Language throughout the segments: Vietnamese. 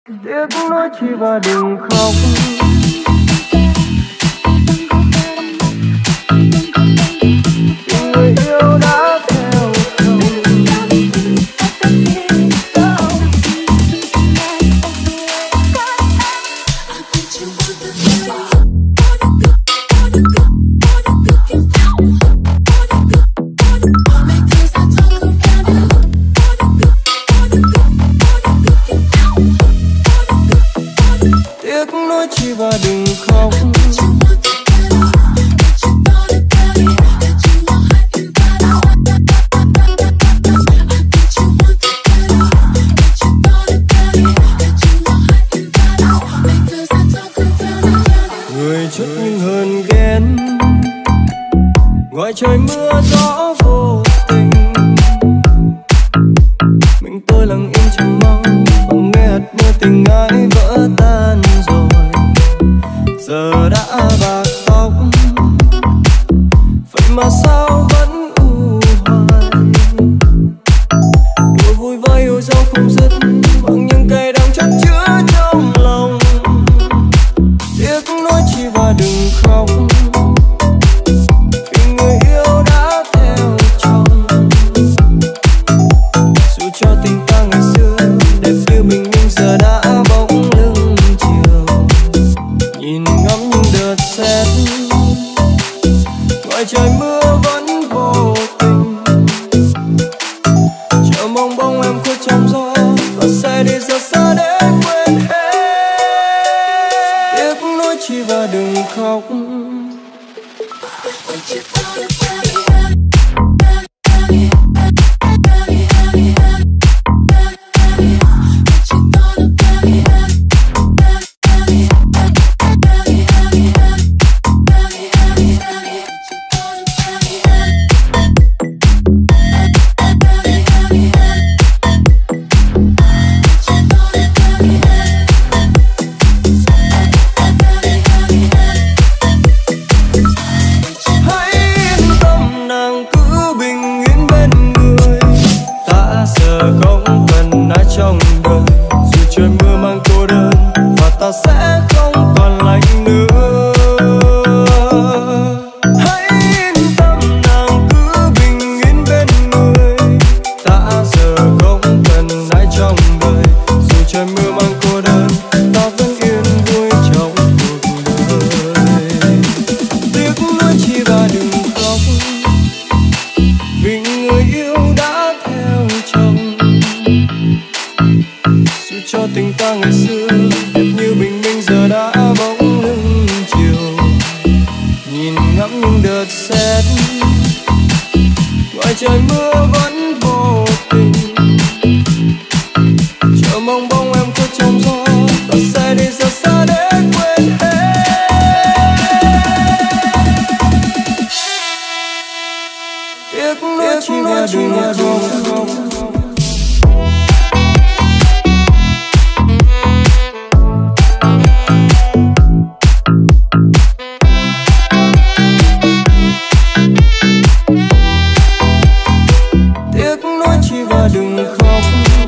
Tiếc nói chi và đừng khóc. Người yêu đã theo chồng. Tiếc nói chi và đừng khóc. Người chút nhưng hơn ghen, ngoài trời mưa gió vô tình. Mình tôi lặng im chẳng mong, không nghe hạt mưa tình ai vỡ tan rồi. Giờ đã bạc tóc, vậy mà sao vẫn u hoài. Đùa vui với yêu dấu không dứt, bằng những cay đắng chất chứa trong lòng. Tiếc nói chi và đừng khóc, vì người yêu đã theo chồng. Dù cho tình ta ngày xưa đẹp như mình nhưng giờ đã bóng lưng chiều. Nhìn ngắm những đợt sét, ngoài trời mưa vẫn vô tình. Chờ mong bóng em khuất trong gió và say đi giờ xa để quên hết. Tiếc nói chi và đừng khóc. Trong đời dù trời mưa mang cô đơn và ta sẽ không còn lạnh nữa. Hãy yên tâm nàng cứ bình yên bên người, ta giờ không cần ai trong đời. Dù trời mưa mang cô đơn ta vẫn yên vui trong cuộc đời. Tiếc nói chi và đừng khóc, vì người yêu đã theo chồng. Dù cho tình ta ngày xưa đẹp như bình minh giờ đã bóng lưng chiều. Nhìn ngắm những đợt sét, ngoài trời mưa vẫn vô tình. Chờ mong bóng em khuất trong gió và say đi giờ xa để quên hết. Tiếc nói chi và đừng khóc. Đừng khóc.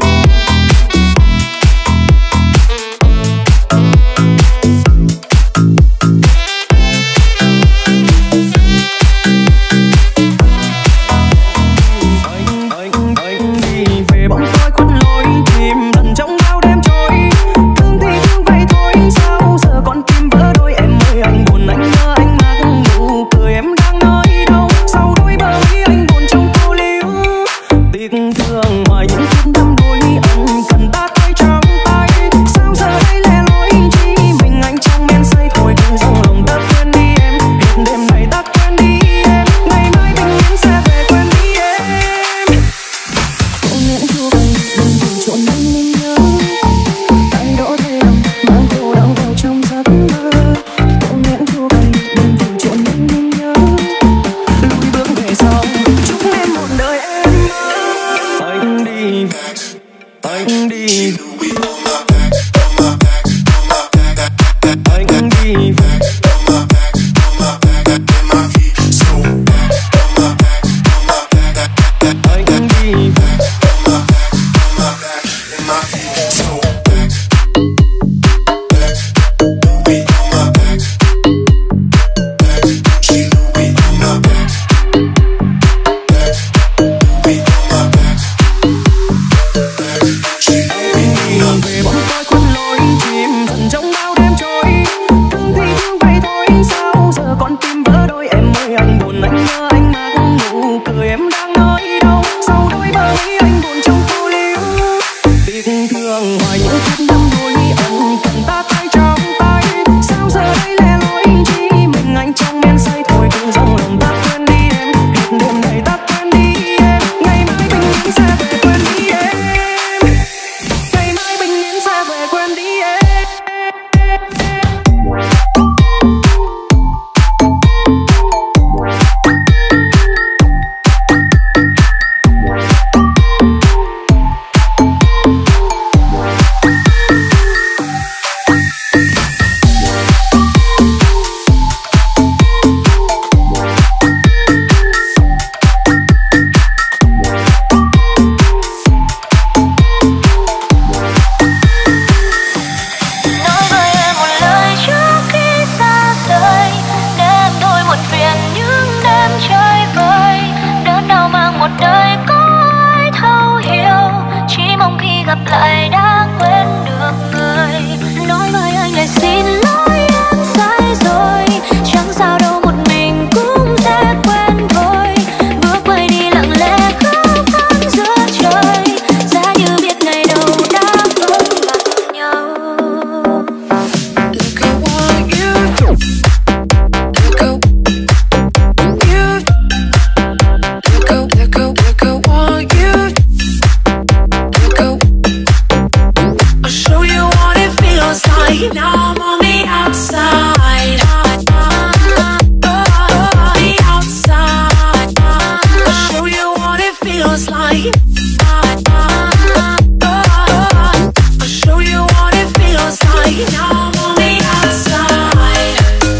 Anh đi về bóng tối khuất lối, tìm dần trong bao đêm trôi. Thương thì thương vậy thôi, sao giờ con tim vỡ đôi. Em ơi anh buồn, anh nhớ anh mặc nụ cười em đang nơi đâu. Sau đôi bờ mi anh buồn trong cô liêu. Tiếc thương hoài những phút đắm đuối, anh cần ta tay trong tay. Sao giờ đây lẻ loi chỉ mình anh trong men say thôi. Cứ dòng lòng ta quên đi em, hết đêm này ta quên đi em. Ngày mai bình yên sẽ về quên đi em. Cô nén chua cay đừng buồn trộn nhưng mình nhớ. Tay đổ thay lòng mang khổ đau vào trong giấc mơ. Cô nén chua cay đừng buồn trộn nhưng mình nhớ. Lùi bước về sau chúc em một đời em. Anh đi, anh đi, anh đi. Anh đi. gặp lại đã quên được người. Nói với anh lời xin lỗi em sai rồi, chẳng sao đâu một mình cũng sẽ quên thôi. Bước quay đi lặng lẽ khóc than giữa trời, giá như biết ngày đầu đã vấp mặt nhau. Look at what you do. Look at you. Look at what you do. Look at. I'll show you what it feels like. Now I'm on the outside. The outside. I'll show you what it feels like. I'll show you what it feels like. Now I'm on the outside.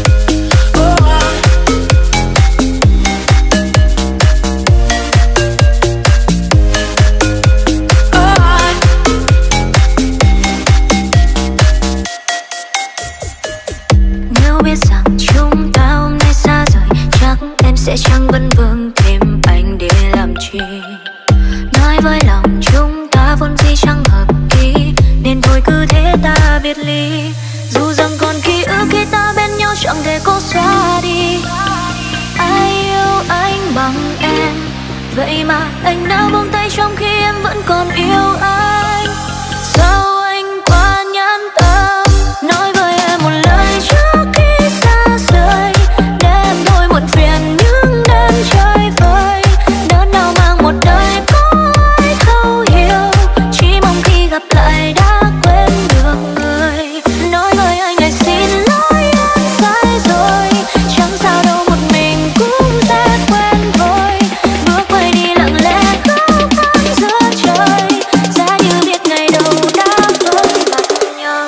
Nếu biết rằng chúng ta hôm nay xa rời, chắc em sẽ chẳng vấn vương tìm anh để làm chi. Nói với lòng chúng ta vốn dĩ chẳng hợp ý, nên thôi cứ thế ta biệt ly. Dù rằng còn ký ức khi ta bên nhau chẳng thể cố xóa đi. Ai yêu anh bằng em, vậy mà anh đã buông tay trong khi em vẫn còn yêu anh. Sao anh quá nhẫn tâm, nói với em một lời trước khi xa rời, để em thôi muộn phiền những đêm chơi vơi. Đớn đau mang một đời có ai thấu hiểu, chỉ mong khi gặp lại đã quên được người. Nói với anh lời xin lỗi em sai rồi, chẳng sao đâu một mình cũng sẽ quên thôi. Bước quay đi lặng lẽ khóc than giữa trời, giá như biết ngày đầu đã vấp mặt nhau.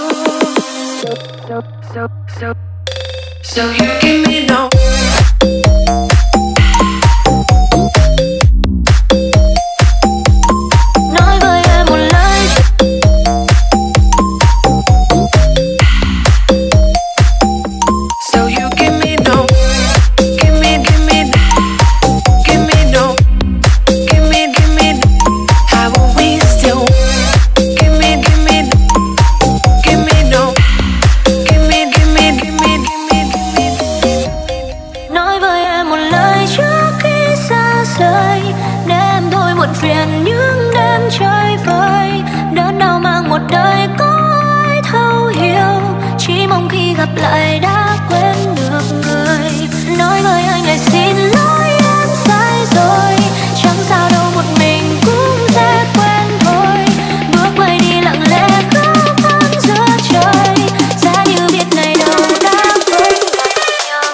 So you give me no. Nói với em một lời. So you give me no. Give me no. Give me. How will we still? Give me no. Give me. Nói với em một lời trước khi xa rời, để em thôi muộn phiền những đêm chơi vơi. Đớn đau mang một đời có ai thấu hiểu, chỉ mong khi gặp lại đã quên được người. Nói với anh lời xin lỗi em sai rồi, chẳng sao đâu một mình cũng sẽ quên thôi. Bước quay đi lặng lẽ khóc than giữa trời, giá như biết ngày đầu đã quên mất nhau.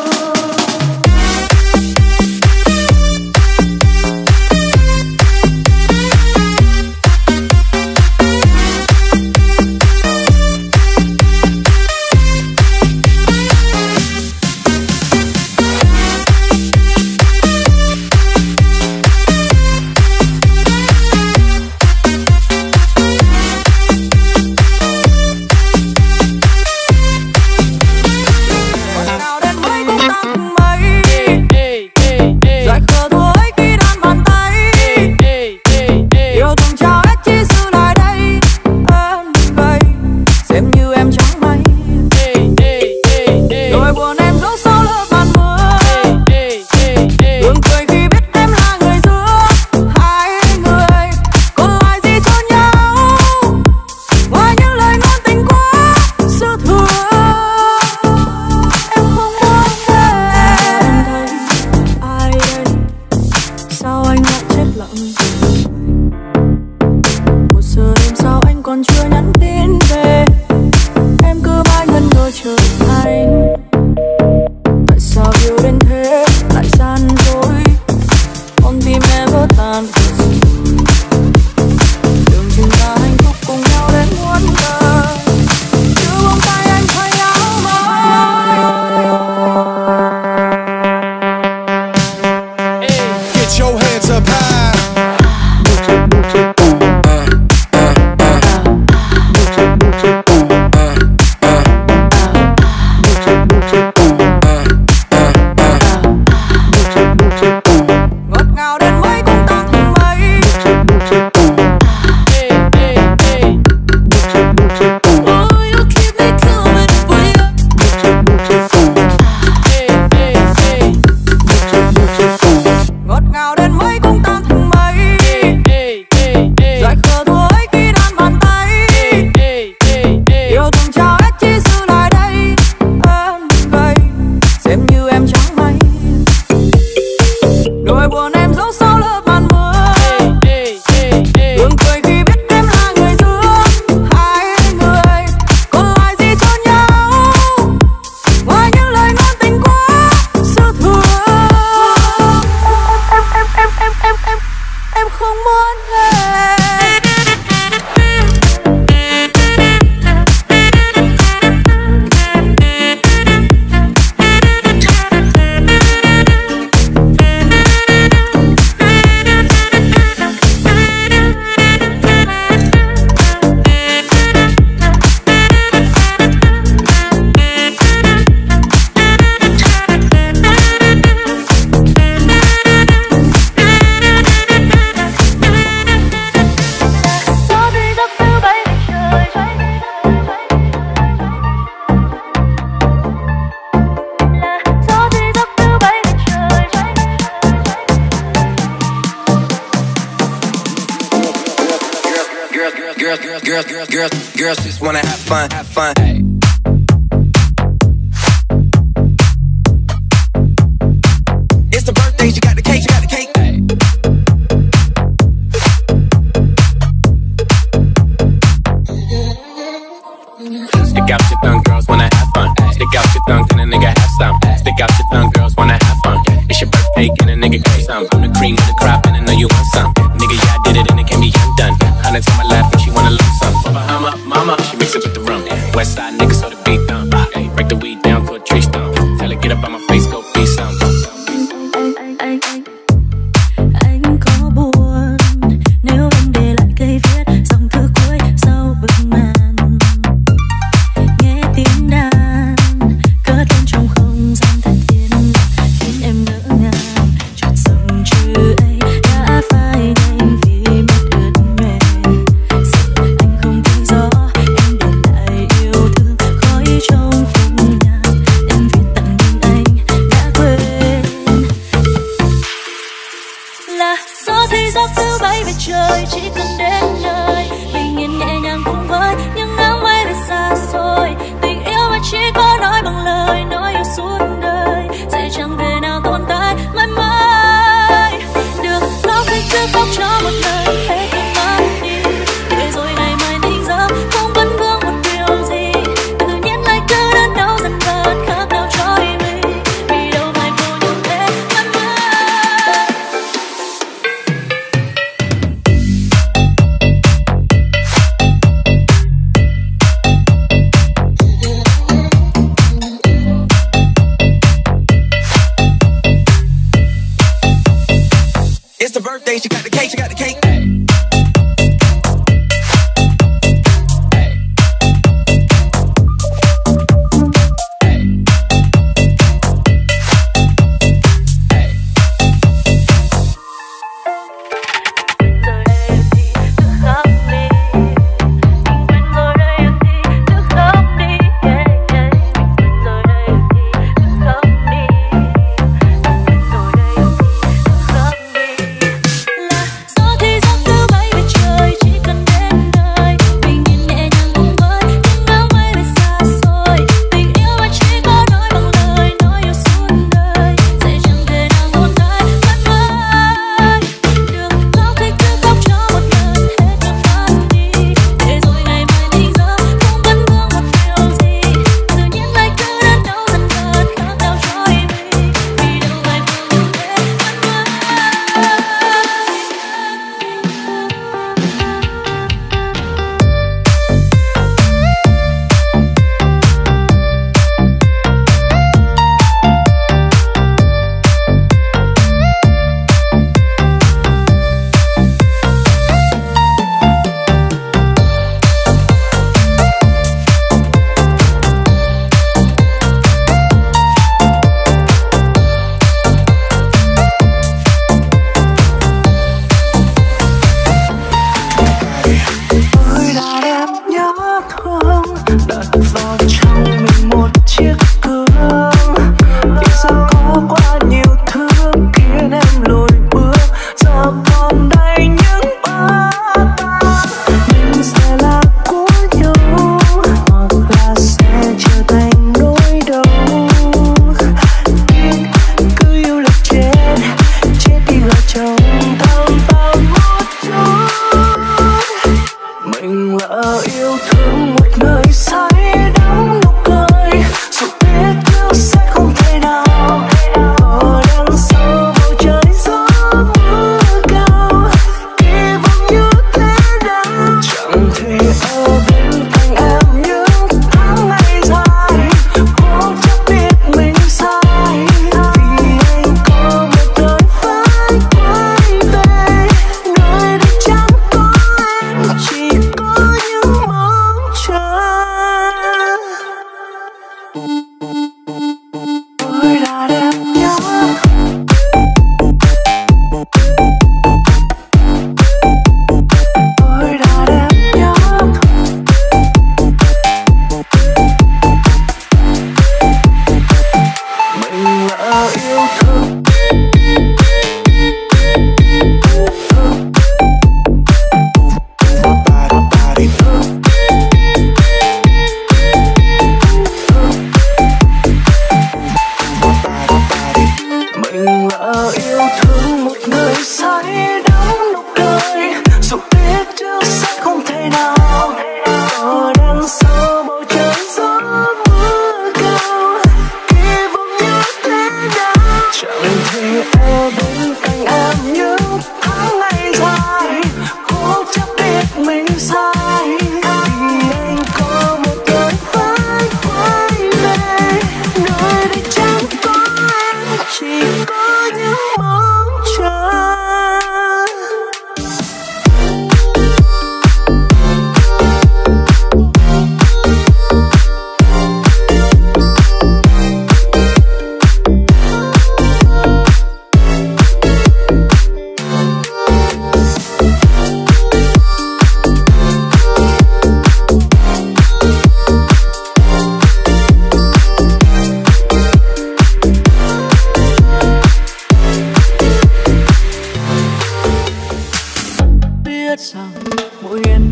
Nào đến mấy cũng tặng mây, dài khờ thôi khi đan bàn tay. Yêu thương trao hết chỉ giữ lại đây. Em vậy xem như em chẳng may. Nỗi buồn em giấu sau lớp màn mưa. Buồn cười khi biết em là người giữa hai người. Còn lại gì cho nhau ngoài những lời ngôn tình quá dư thừa. Em không muốn về. Ai đây? Sao anh lại chết lặng? Một giờ đêm sao anh còn chưa nhắn tin về? Em cứ mãi ngẩn ngơ chờ anh. Tại sao yêu đến thế lại gian dối? Con tim em vỡ tan rồi. Đường chúng ta hạnh phúc cùng nhau đến muôn đời. Chứ buông tay anh thay áo mới. Get your hands up high. girls just wanna have fun, have fun. Hey. It's the birthday, she got the cake, she got the cake. Hey. Stick out your tongue, girls wanna have fun. Stick out your tongue, can a nigga have some? Stick out your tongue, girls wanna have fun. It's your birthday, can a nigga get some? I'm the cream of the crop, and I know you want some. Nigga, yeah, I did it, and it can be undone. Hundreds on my lap, and she wanna lose some. Bahama, mama, she mix it with the rum. West side nigga, so the beat dumb. Hey, break the weed down to a tree stump. Tell her get up on my face, go be some. Anh có buồn nếu em để lại cây viết dòng thư cuối sau bức màn. Nghe tiếng đàn cất lên trong không gian thật yên khiến em ngỡ ngàng. Chợt dòng chữ ấy đã phai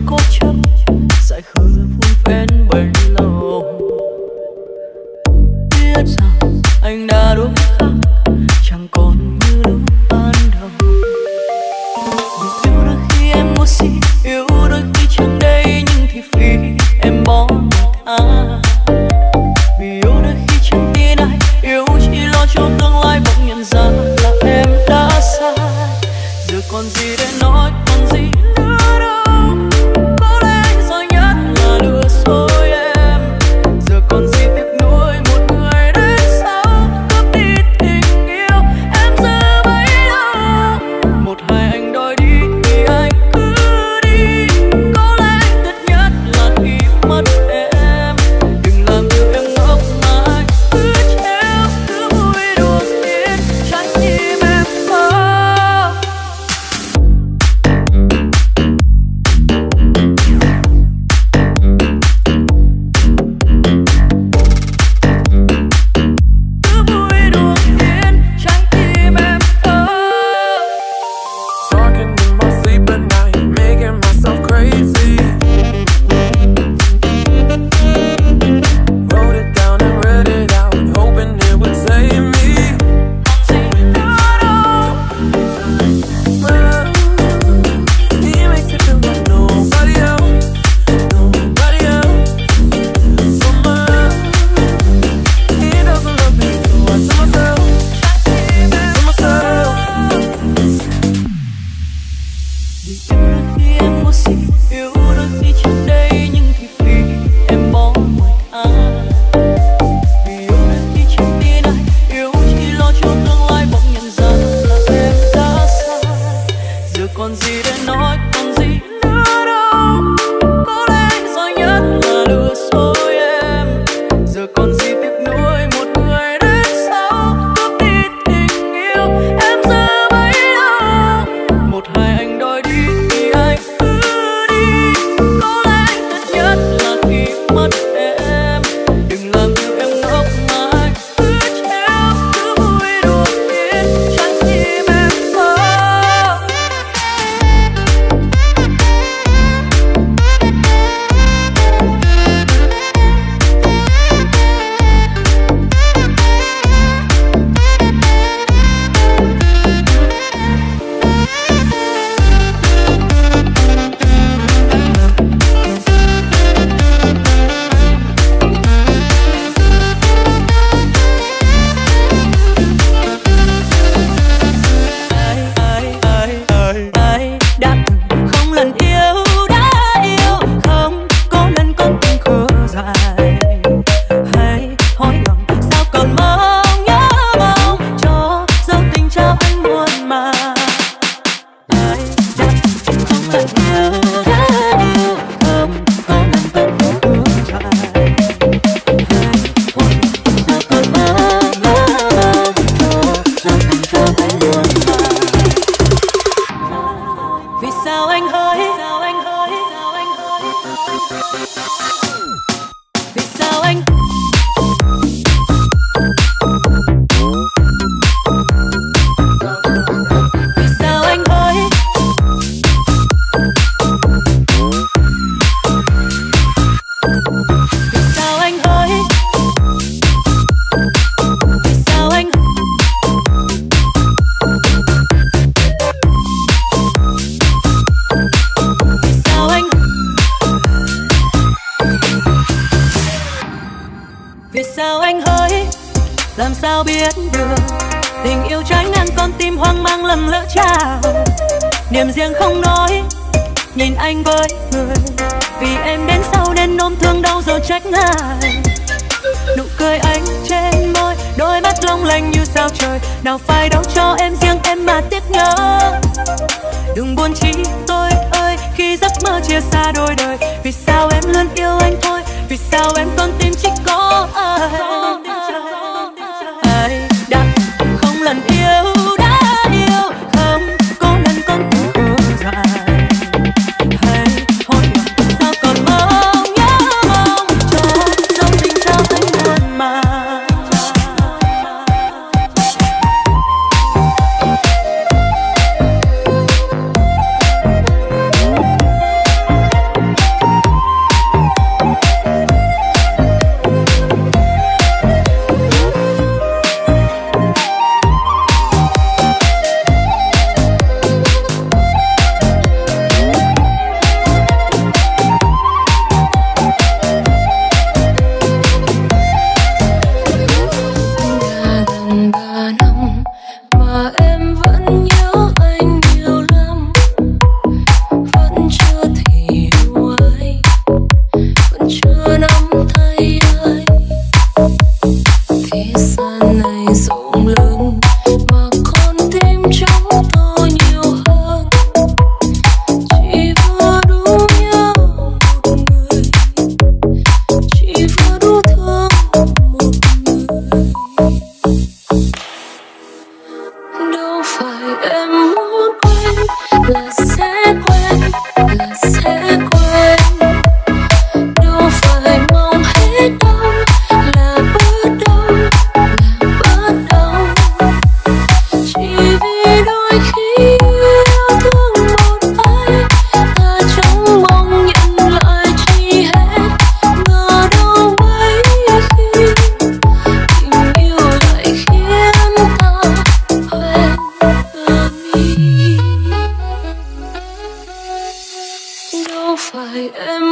cố chấp dại khờ vun vén bấy lâu. Biết rằng anh đã đổi khác, chẳng còn như lúc ban đầu. Vì yêu đôi khi em ngu si, yêu đôi khi chẳng đây nhưng thì vì em bỏ người ta. Vì yêu đôi khi chẳng tin ai, yêu chỉ lo cho tương lai, bỗng nhận ra là em đã sai. Giờ còn gì để nói, còn gì nữa đâu. Có lẽ giỏi nhất là lừa dối em. Giờ còn gì tiếc nuối một người đến sau cướp đi tình yêu em giờ bấy lâu. Một hai anh đòi đi thì anh cứ đi. Có lẽ tuyệt nhất là khi mất em. Đừng làm điều em ngốc mãi, cứ treo cứ vui đùa khiến trái tim em mơ. Cứ vui đùa khiến trái tim em mơ. Talking in my sleep at night, making myself crazy. Wrote it down and read it out, hoping it would save me. Well, he makes it feel like nobody else, nobody else. So much, he doesn't love me, so I tell myself, Vì yêu đôi khi em ngu si, yêu đôi khi chẳng đây nhưng thì vì em bỏ người ta. Vì yêu đôi khi chẳng tin ai, yêu chỉ lo cho tương lai, bỗng nhận ra là em đã sai. Giờ còn gì để nói, còn gì nữa đâu. Có lẽ giỏi nhất là lừa dối em. Giờ còn gì tiếc nuối một người đến sau cướp đi tình yêu em giờ bấy lâu. Một hai anh đòi đi thì anh cứ đi. Có lẽ tuyệt nhất là khi mất em. Đừng làm điều em ngốc mãi, cứ treo cứ vui đùa khiến trái tim em mơ. Ai đã từng không lần yêu đã yêu, không có lần con tim khờ dại. Hay hỏi lòng sao còn mong nhớ mong cho dấu tình trao anh muôn màng. Ai đã từng không lần yêu đã yêu, không có lần con tim khờ dại. Hay hỏi lòng sao còn mong nhớ mong cho dấu tình trao anh muôn màng. Vì sao anh hỡi, vì sao anh hỡi, vì sao anh vì sao anh hỡi, vì sao anh hỡi, vì sao anh sao anh vì sao anh hỡi, làm sao biết được tình yêu trái ngang con tim hoang mang lầm lỡ trao. Niềm riêng không nói, nhìn anh với người, vì em đến sau nên ôm thương đau rồi trách ngại. Nụ cười anh trên môi, đôi mắt long lanh như sao trời, nào phải đâu cho em riêng em mà tiếc nhớ. Đừng buồn chi tôi ơi, khi giấc mơ chia xa đôi đời. Vì sao em luôn yêu anh thôi, vì sao em con tim chỉ có anh. Ai đã không lần yêu đã yêu, không có lần con tim khờ dại. Hay hỏi lòng sao còn mong nhớ mong cho dấu tình trao anh muôn màng.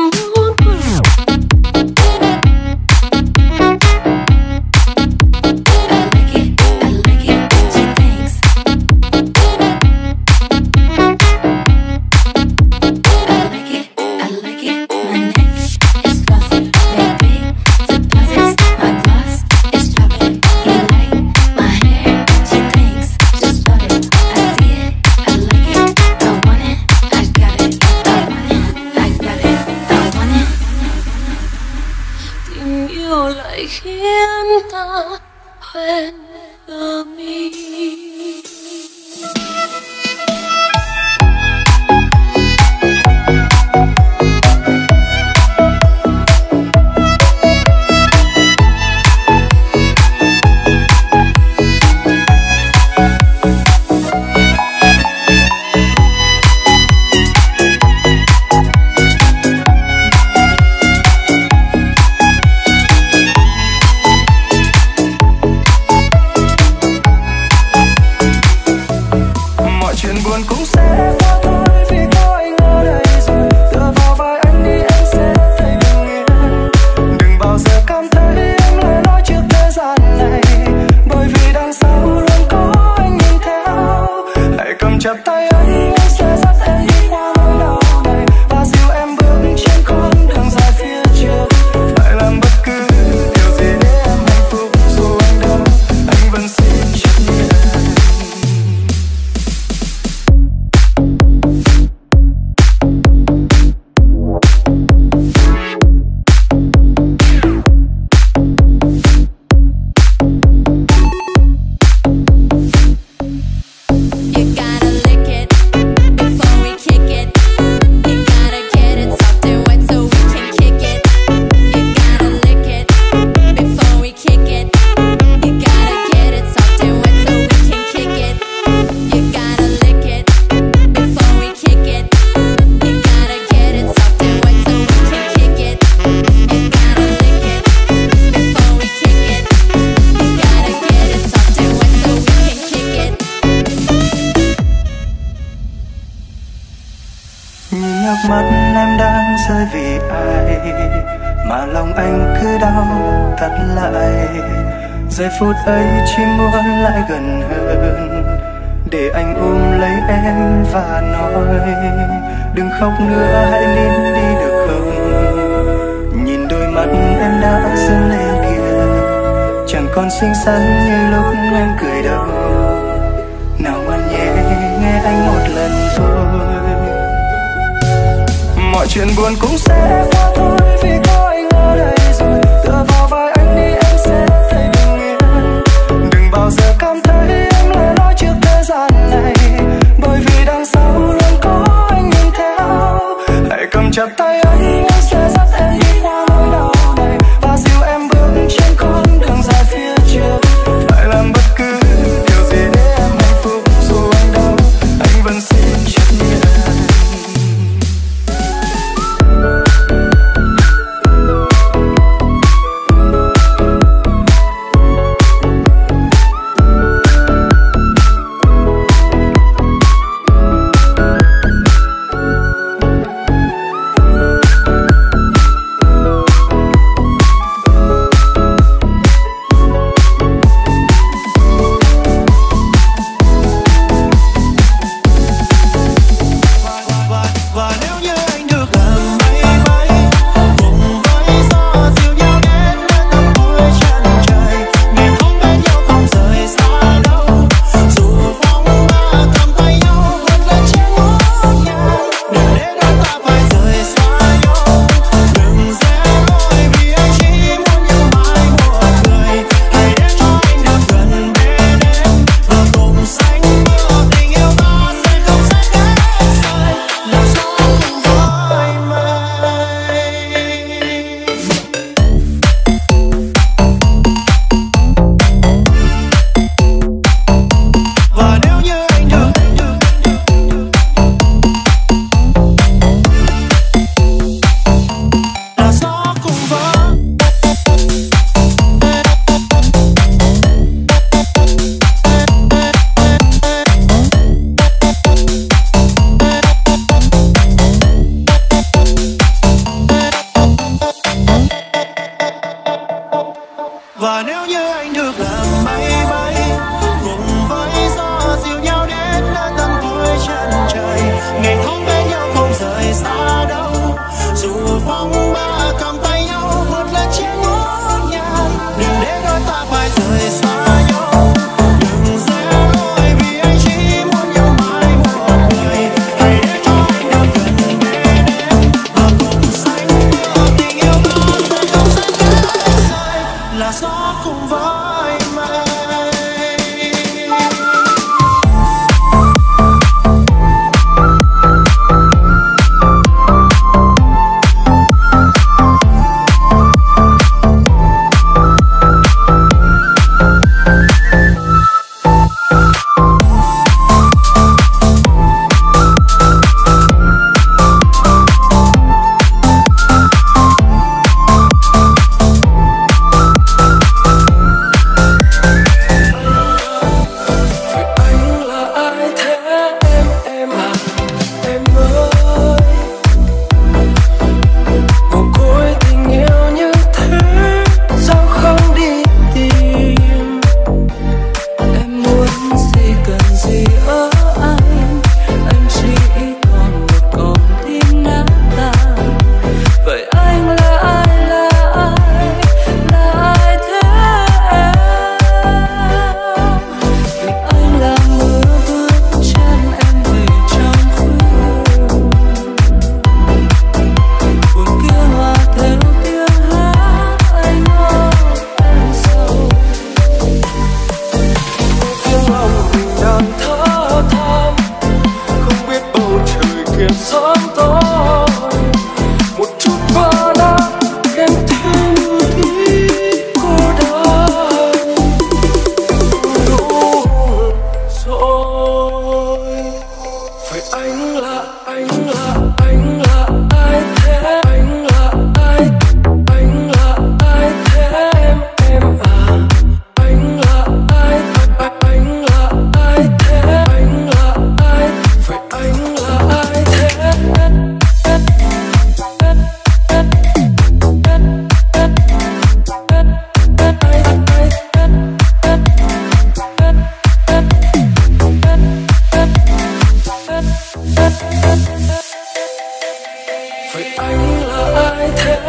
mắt em đang rơi vì ai mà lòng anh cứ đau thắt lại. Giây phút ấy chỉ muốn lại gần hơn để anh ôm lấy em và nói đừng khóc nữa, hãy nín đi được không? Nhìn đôi mắt em đã dâng lên kia, chẳng còn xinh xắn như lúc em cười đâu. Nào mà nhẹ nghe anh một lần thôi, mọi chuyện buồn cũng sẽ qua thôi vì có anh ở đây rồi. Tựa vào vai anh đi em sẽ thấy bình yên, đừng bao giờ cảm thấy em lẻ loi trước thế gian này, bởi vì đằng sau luôn có anh nhìn theo. Hãy cầm chặt tay anh sẽ dắt em đi qua nỗi đau này và dìu em bước trên con đường dài phía trước. Phải làm bất cứ điều gì để em hạnh phúc, dù anh đau anh vẫn xin chấp nhận.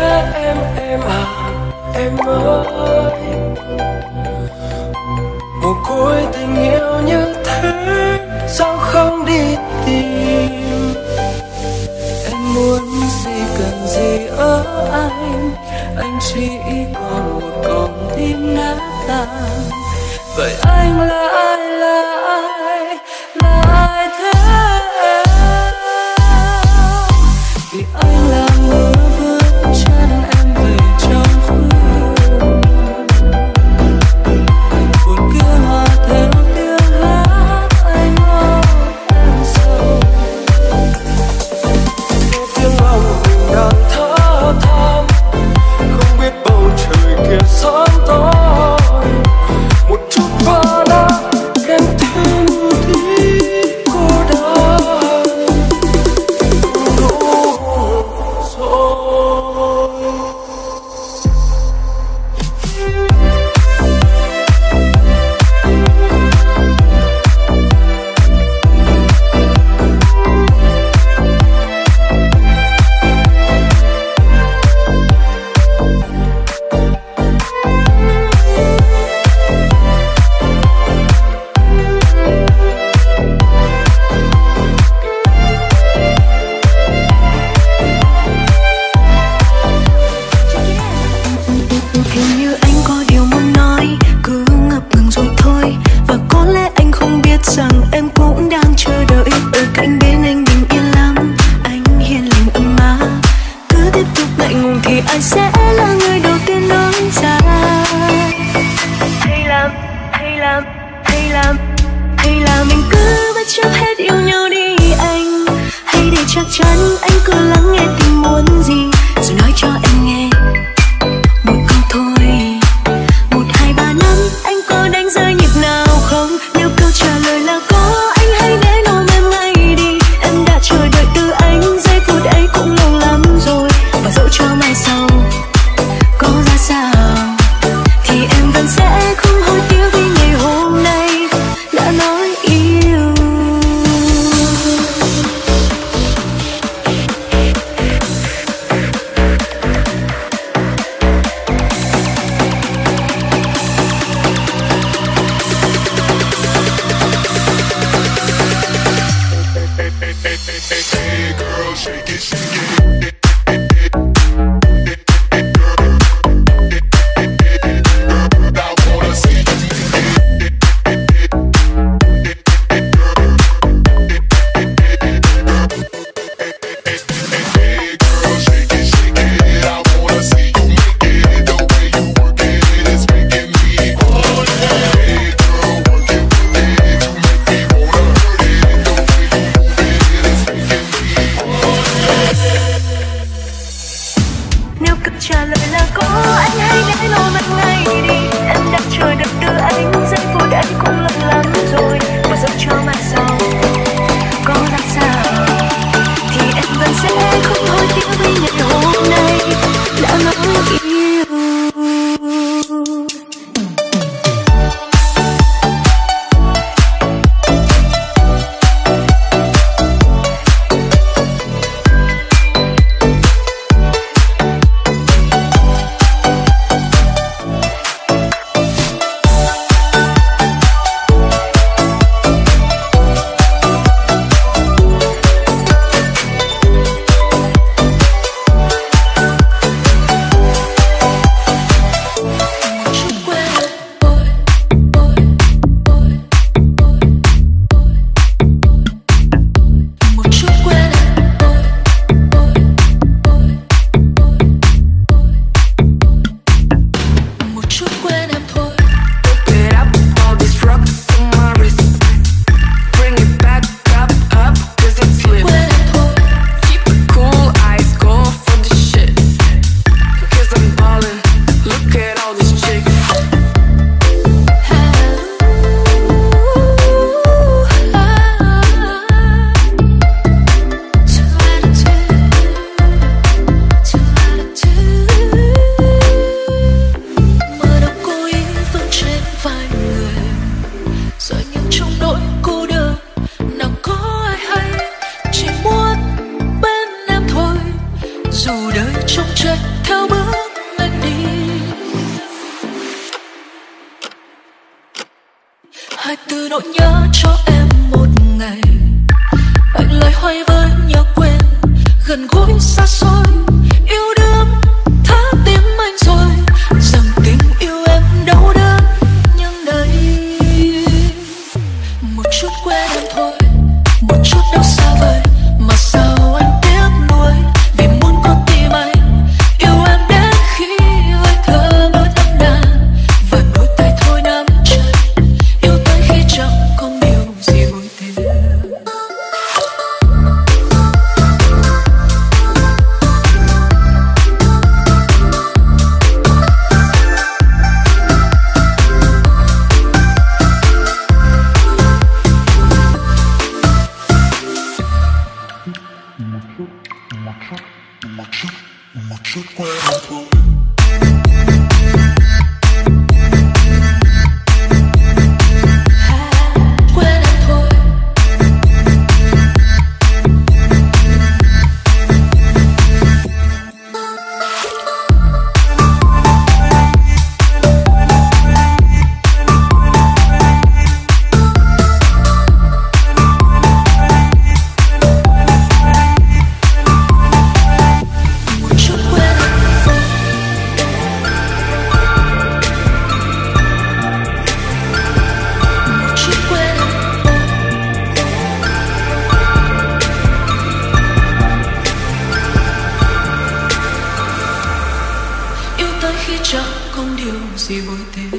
em à em ơi, mồ côi tình yêu như thế sao không đi tìm. Em muốn gì cần gì ở anh chỉ còn một con tim nát tan. Vậy anh là ai, là ai, là ai thế? Vì anh là mưa vươn chân em về trong khuya, buồn kia hòa theo tiếng hát anh ôm em sâu. Nghe tiếng lòng mình đang thở than, không biết bầu trời kia sáng tối, một chút pha đã kèm thêm tí cô đơn đủ rồi. Hình như anh có điều muốn nói, cứ ngập ngừng rồi thôi. Và có lẽ anh không biết rằng em cũng đang chờ đợi. Ở cạnh bên anh bình yên lắm, anh hiền lành ấm áp. Cứ tiếp tục ngại ngùng thì anh sẽ là người đầu tiên nói ra. Hay là mình cứ bất chấp hết yêu nhau đi anh. Hay để chắc chắn anh cứ lắng nghe tình muốn gì rồi nói cho em nghe một câu thôi. 1, 2, 3 năm anh có đánh rơi nhịp nào không? Nếu câu trả lời là có, anh hãy đến ôm em ngay đi. Em đã chờ đợi từ anh, giây phút ấy cũng lâu lắm rồi. Và dẫu cho mai sau có ra sao thì em vẫn sẽ không hối tiếc vì ngày hôm nay đã nói yêu. Hey girl, shake it, shake it. Nếu câu trả lời là có, anh hãy đến ôm em ngay đi. Em đã chờ đợi từ anh, giây phút ấy cũng lâu lắm rồi. Và dẫu cho mai sau có ra sao thì em vẫn sẽ không hối tiếc vì ngày hôm nay đã nói yêu. trông chạy theo bước anh đi. Hai từ nỗi nhớ cho em một ngày, anh lại hoay với nhớ quên, gần gũi xa xôi, yêu đương thả tim anh rồi, rằng tình yêu em đau đớn nhưng đây một chút quên em thôi, một chút đau xa vời mà sao anh tiếc nuối, vì muốn con tim anh yêu em đến khi hơi thở mới thấp đàn và đôi tay thôi nắm chặt, yêu tới khi chẳng còn điều gì hối tiếc. Một chút quên em thôi. Quên em thôi. Chẳng còn điều gì hối tiếc.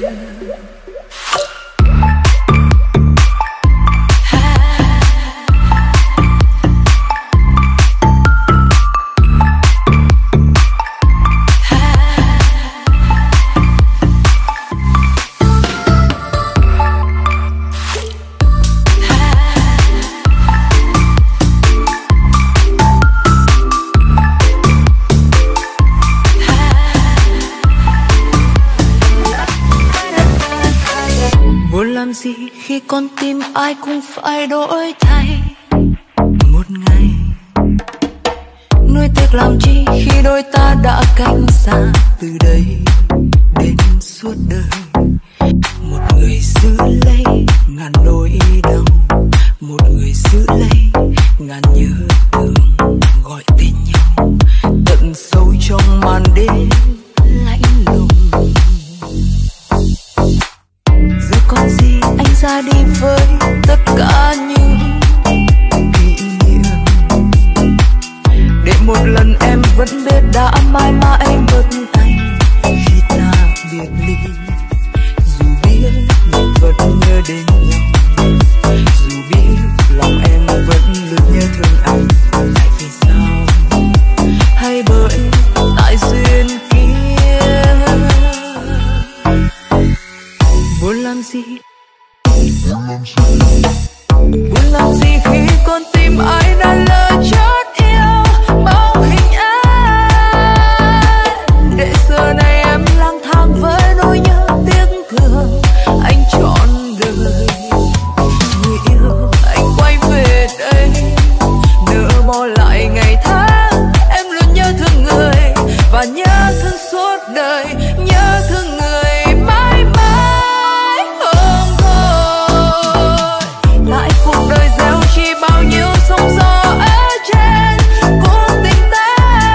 Làm gì khi con tim ai cũng phải đổi thay một ngày, nuối tiếc làm chi khi đôi ta đã cách xa từ đây đến suốt đời. Một người giữ lấy ngàn nỗi đau, một người giữ lấy ngàn nhớ thương, gọi tên nhau tận sâu trong màn đêm lạnh lùng. Giờ còn gì anh ra đi với tất cả những kỷ niệm, để một lần em vẫn biết đã mãi mãi mất anh khi ta biệt ly. Dù biết mình vẫn nhớ đến nhau, dù biết lòng em vẫn luôn nhớ thương anh, tại vì sao hay bởi tại duyên kia. Buồn làm gì, buồn làm gì khi con tim ai đã lỡ chót yêu bao hình ảnh, để giờ này em lang thang với nỗi nhớ tiếc thương anh trọn đời. Người yêu anh quay về đây, nỡ bỏ lại ngày tháng em luôn nhớ thương người và nhớ thương suốt đời, nhớ thương người mãi mãi không thôi. Lại cuộc đời gieo chi bao nhiêu sóng gió ở trên cuộc tình ta,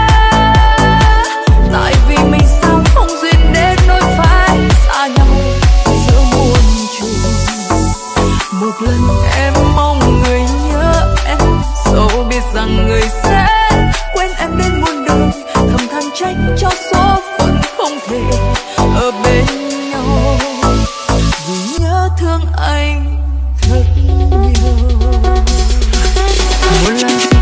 tại vì mình sao không duyên đến nỗi phải xa nhau giữa muôn trùng. Một lần em mong người nhớ em, dẫu biết rằng người sẽ quên em đến muôn đời, thầm than trách cho số phận không thể ở bên nhau, dù nhớ thương anh thật nhiều. Muốn làm gì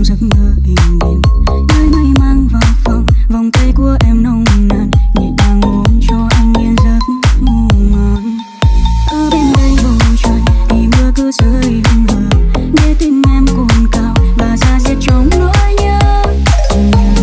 trong giấc mơ im đềm. Nơi mây mang vào phòng, vòng tay của em nồng nàn, nhẹ nhàng ôm cho anh yên giấc ngủ ngon. Ở bên đây bầu trời thì mưa cứ rơi hừng hờ, để tim em cồn cào và ra diết trong nỗi nhớ. Em nhớ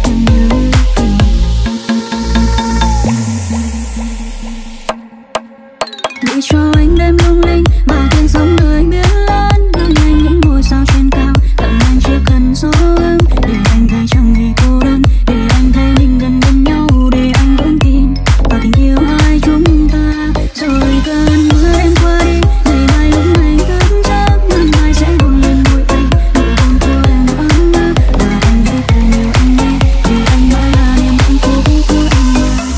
gửi cho anh đêm lung linh và tiếng sóng đời biến lớn, gửi anh những ngôi sao trên cao, tặng anh chiếc khăn gió ấm, để anh thấy chẳng hề cô đơn, để anh thấy mình gần bên nhau, để anh vững tin vào tình yêu hai chúng ta. Rồi cơn mưa em qua đi, ngày mai lúc này thức giấc, ngày mai sẽ hôn lên môi anh, nụ hôn cho em ấm áp, và anh hãy cười nhiều anh nhé, vì anh mãi là niềm hạnh phúc của anh.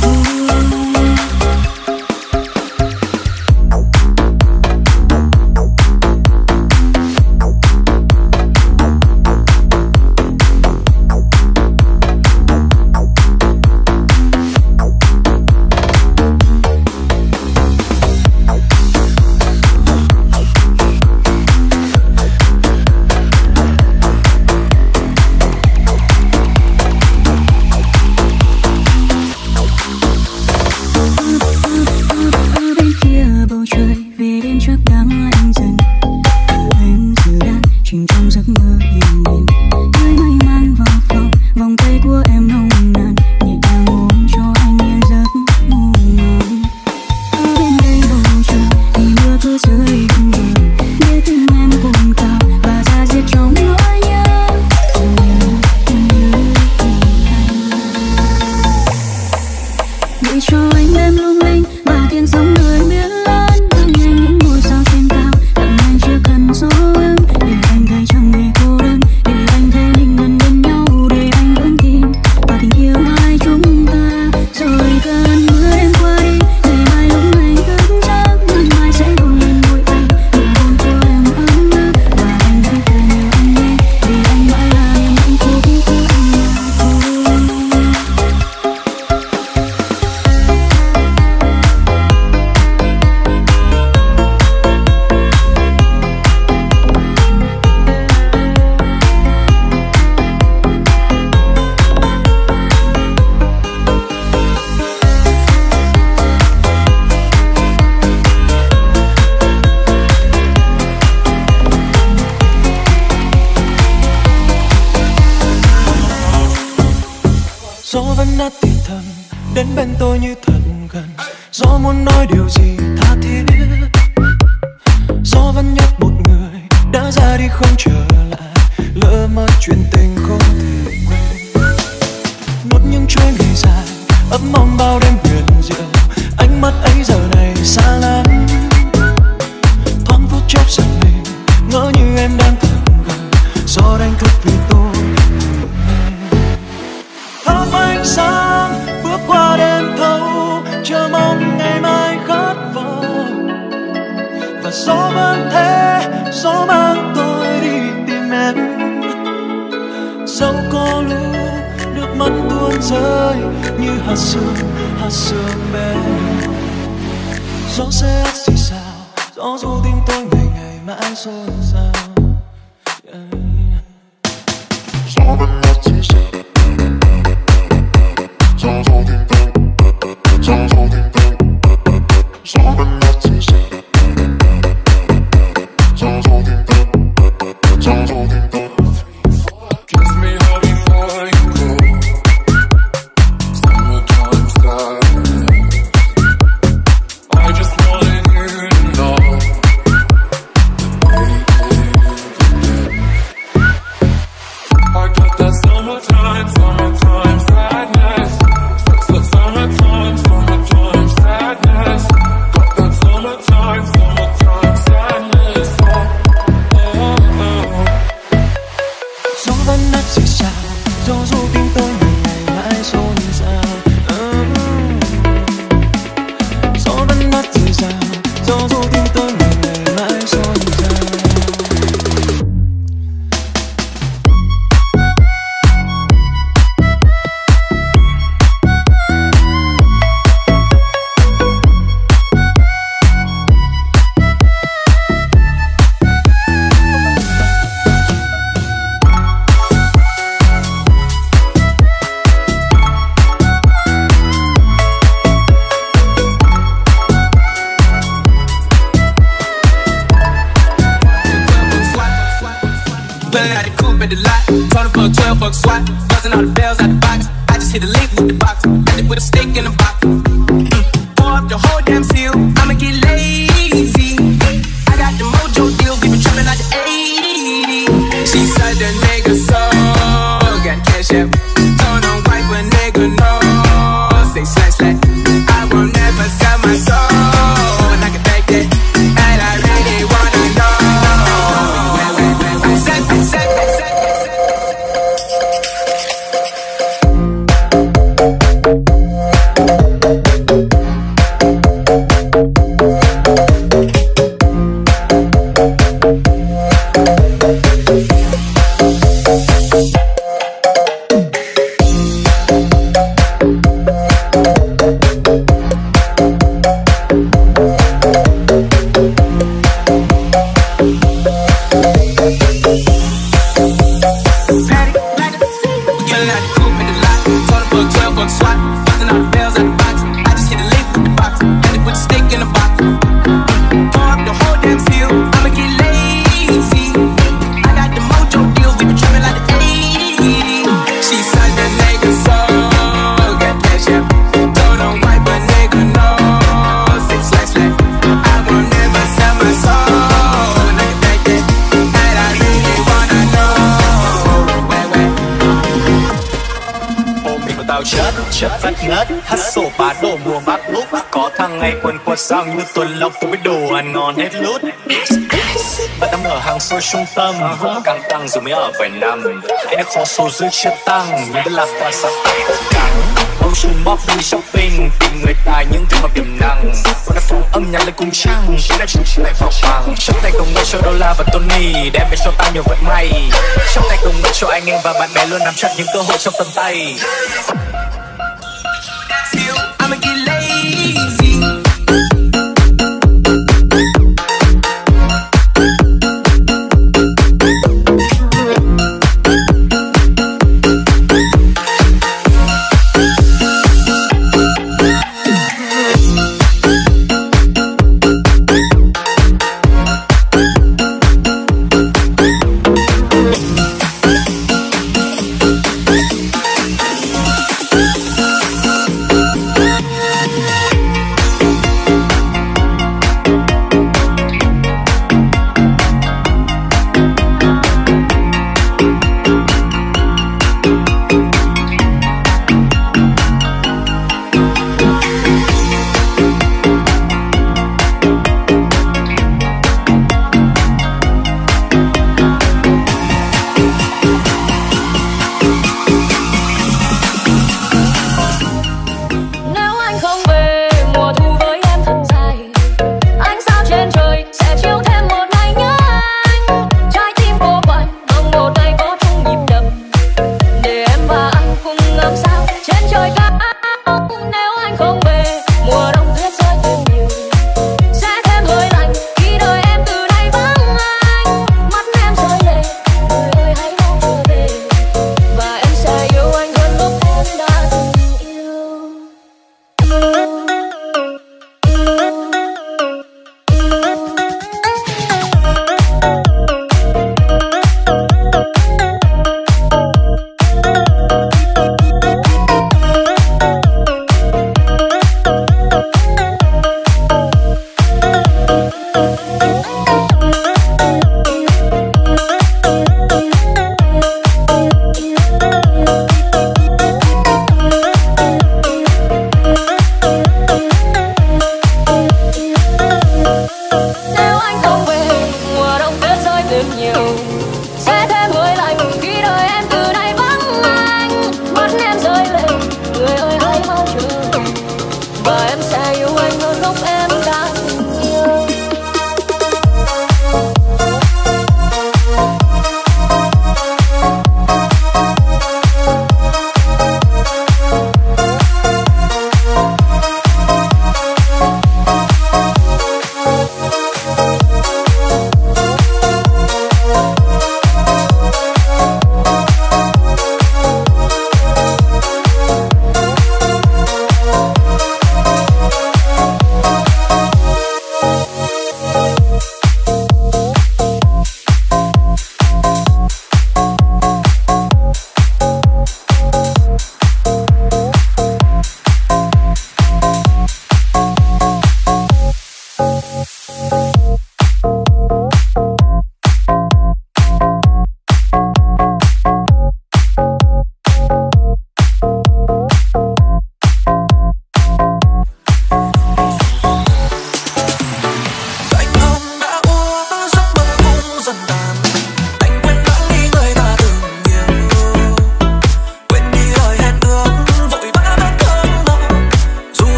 Gió vẫn nát thì thầm đến bên tôi như thật gần, gió muốn nói điều gì tha thiết. Gió vẫn nhắc một người đã ra đi không trở lại, lỡ mất chuyện tình không thể quên. Nuốt những chuỗi ngày dài ấp mong bao đêm huyền diệu, ánh mắt ấy giờ này xa lắm. Thoáng phút chốc giật mình ngỡ như em đang thật gần, gió đánh thức vì tôi. Thắp ánh sáng bước qua đêm thâu, chờ mong ngày mai khát vọng. Và gió vẫn thế, gió mang tôi đi tìm em. Dẫu có lúc nước mắt tuôn rơi như hạt sương bé. Gió sẽ ắt xì xào, gió ru tim tôi ngày mãi xôn xao. Gió vẫn ngắt xì xào, gió ru tim tôi, gió ru tim tôi. Gió vẫn ngắt xì xào, gió ru tim tôi, gió ru tim tôi. Kiss me hard before you go. Summertime style. I just wanted you to know that we did it. I got that summertime. the lot. Told her fuck 12, fuck SWAT. Buzzing all the bells out the box. I just hit a lick with the box. Left it with a stick in the box. Pour up the whole damn seal. I'ma get lazy. I got the mojo deals. We been trapping like the 80s. She said the nigga so got cash out. Told him wipe a nigga no. Say slash slash. I will never sell my soul. And I can take that. And I really wanna know. Chất phát ngất, hustle phá đồ mùa bắt lúc. Có thằng ngày quần quật sang như tuần lộc tôi biết đồ ăn ngon hết lút. Bạn đang ở hàng xôi trung tâm, cũng căng tăng dù mới ở vài năm. Anh đã khó số dưới chưa tăng, nhưng đã là và sắp tay cố gắng. Ông chung bóp đi shopping, tìm người tài những thứ mà tiềm năng. Tôi đã phóng âm nhạc lên cùng trăng, tôi đã chung chỉ lại vào bằng. Trong tay cùng người cho đô la và Tony, đem về cho ta nhiều vận may. Trong tay cùng người cho anh em và bạn bè luôn nắm chặt những cơ hội trong tầm tay. I'ma get lazy.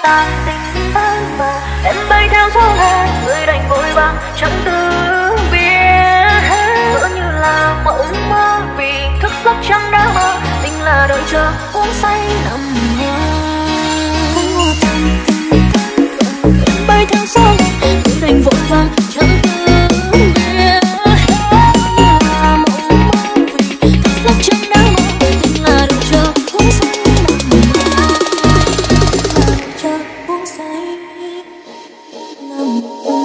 tan tình tan bờ. Em bay theo gió hè, người đành vội vàng chẳng từ biết. Tựa như là mộng mơ vì thức giấc chẳng đã mơ. Tình là đợi chờ uống say nằm nghe. Mùa tan tình tan bờ, em bay theo gió hè, người đành vội vàng chẳng từ biết. Tựa như là mộng mơ vì thức giấc chẳng đã mơ. Tình là đợi chờ uống say nằm nghe. Đợi chờ uống say nằm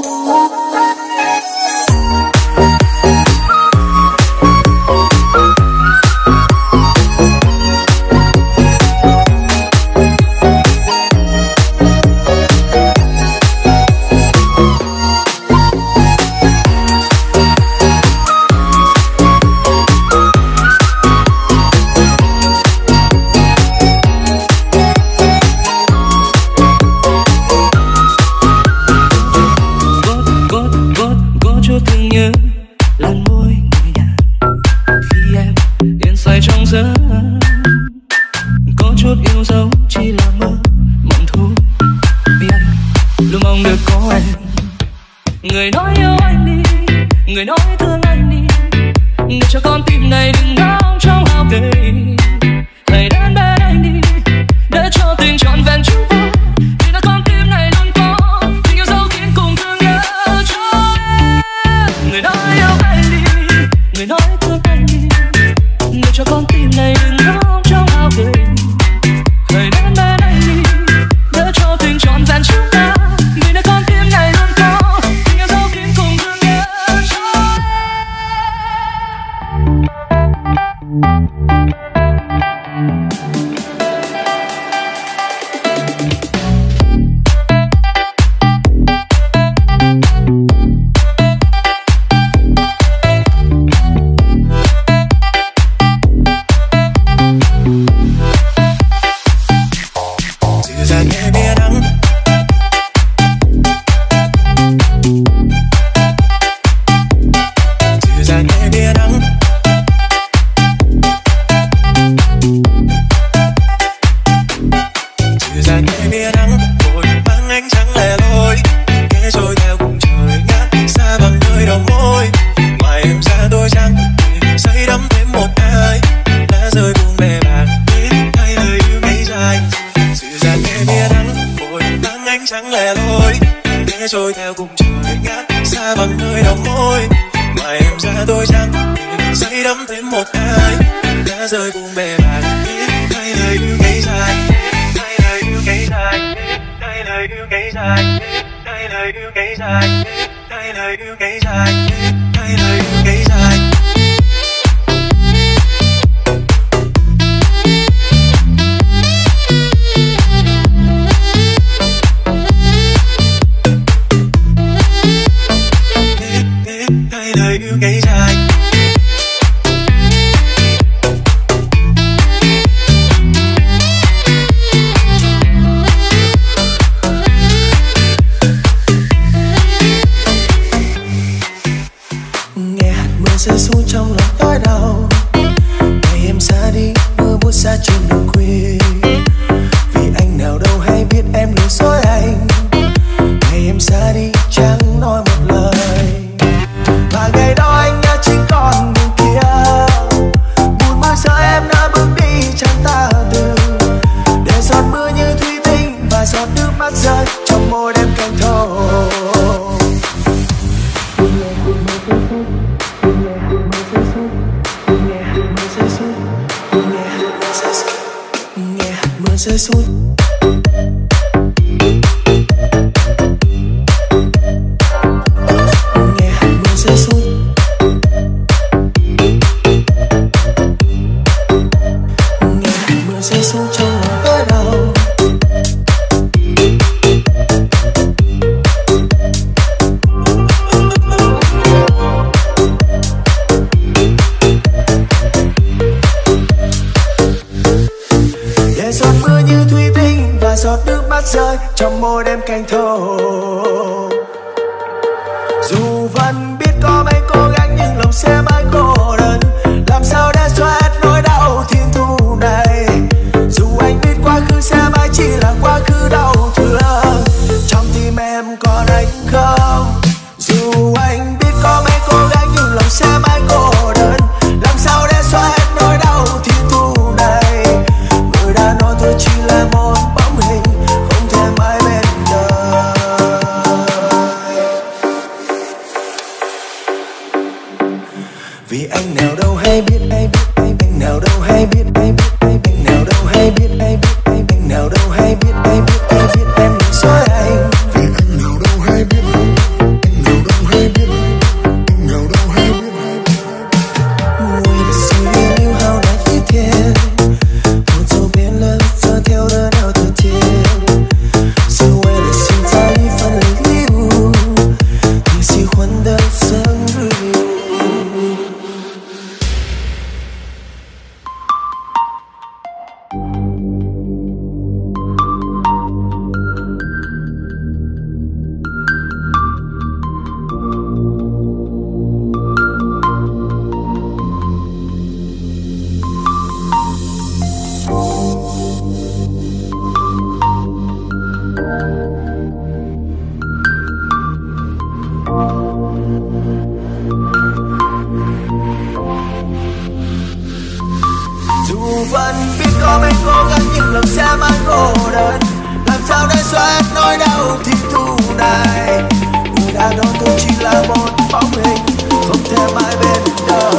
dù vẫn biết có mấy cố gắng nhưng lòng sẽ mãi cô đơn. Làm sao để xóa hết nỗi đau thiên thu này, dù anh biết quá khứ sẽ mãi chỉ là quá khứ đau thương. những lần sẽ mãi cô đơn. Làm sao để xóa hết nỗi đau thì thu này. Người đàn ông tôi chỉ là một bóng hình không thể mãi bên đời.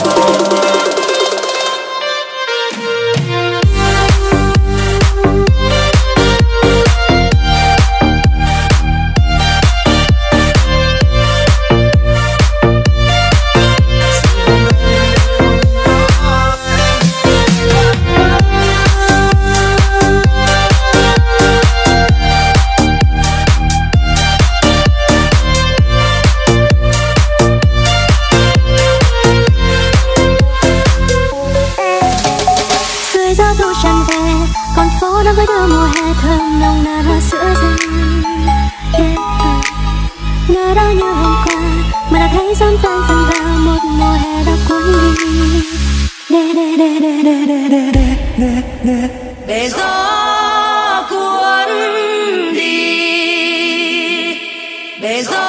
Với đôi mùa hè thơm nồng nàn hoa sữa rơi, nhớ đó như hôm qua mà đã thấy gió tan dần vào một mùa hè đã cuốn đi. Để gió cuốn đi, để gió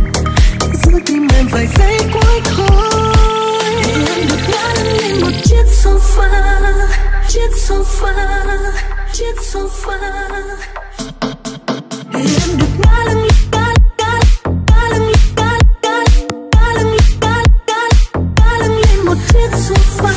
phải giây cuối thôi để anh được ngã lên một chiếc sofa để em được ngã lưng lên một chiếc sofa.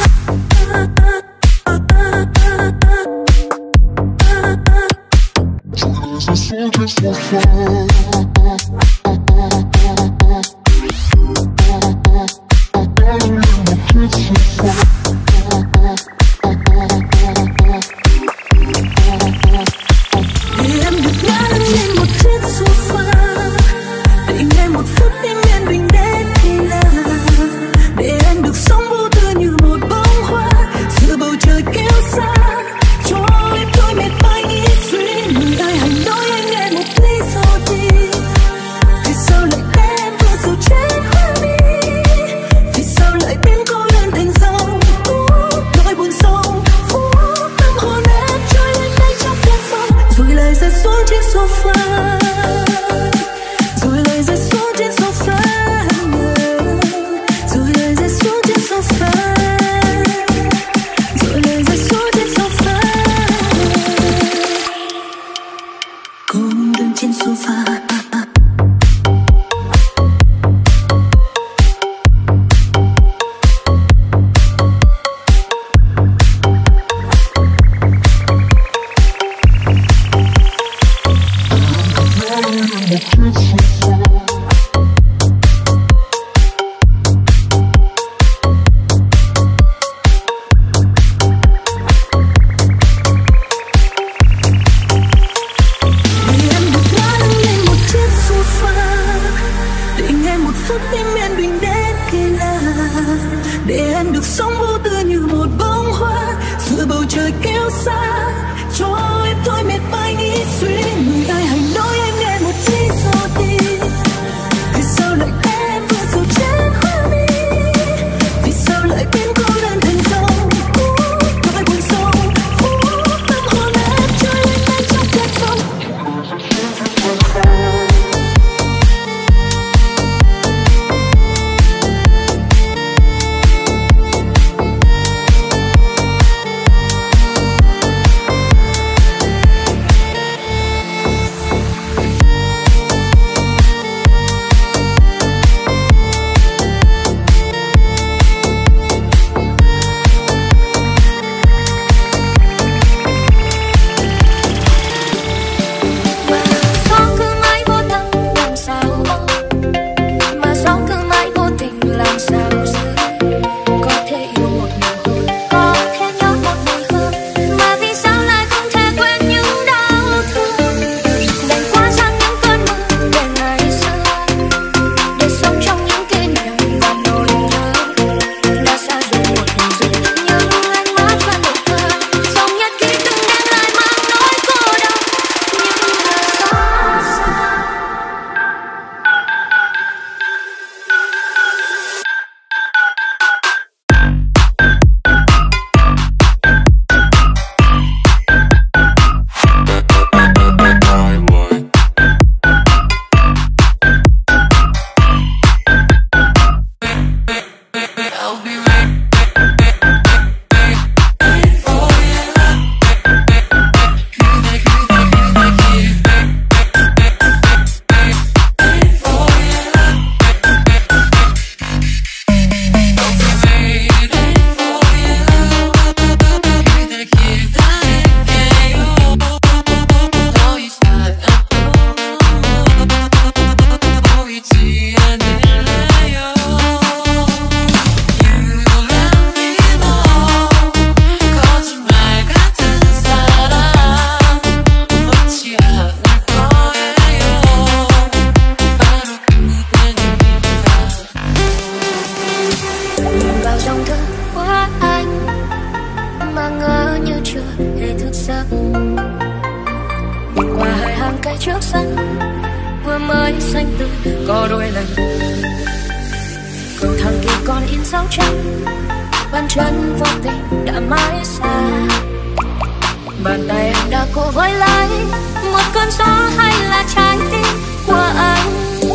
Bàn tay anh đã cố với lại một cơn gió hay là trái tim của anh.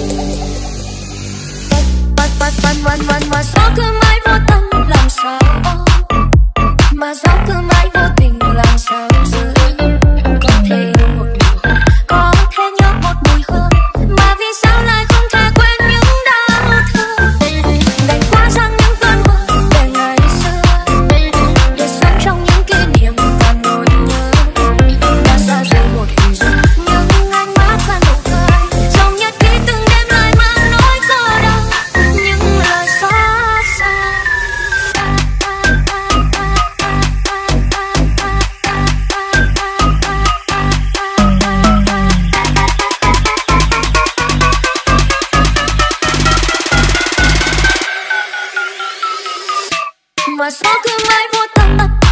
Mà gió cứ mãi vô tâm làm sao, mà gió cứ mãi vô tình làm sao giữ. cứ mãi vô tâm.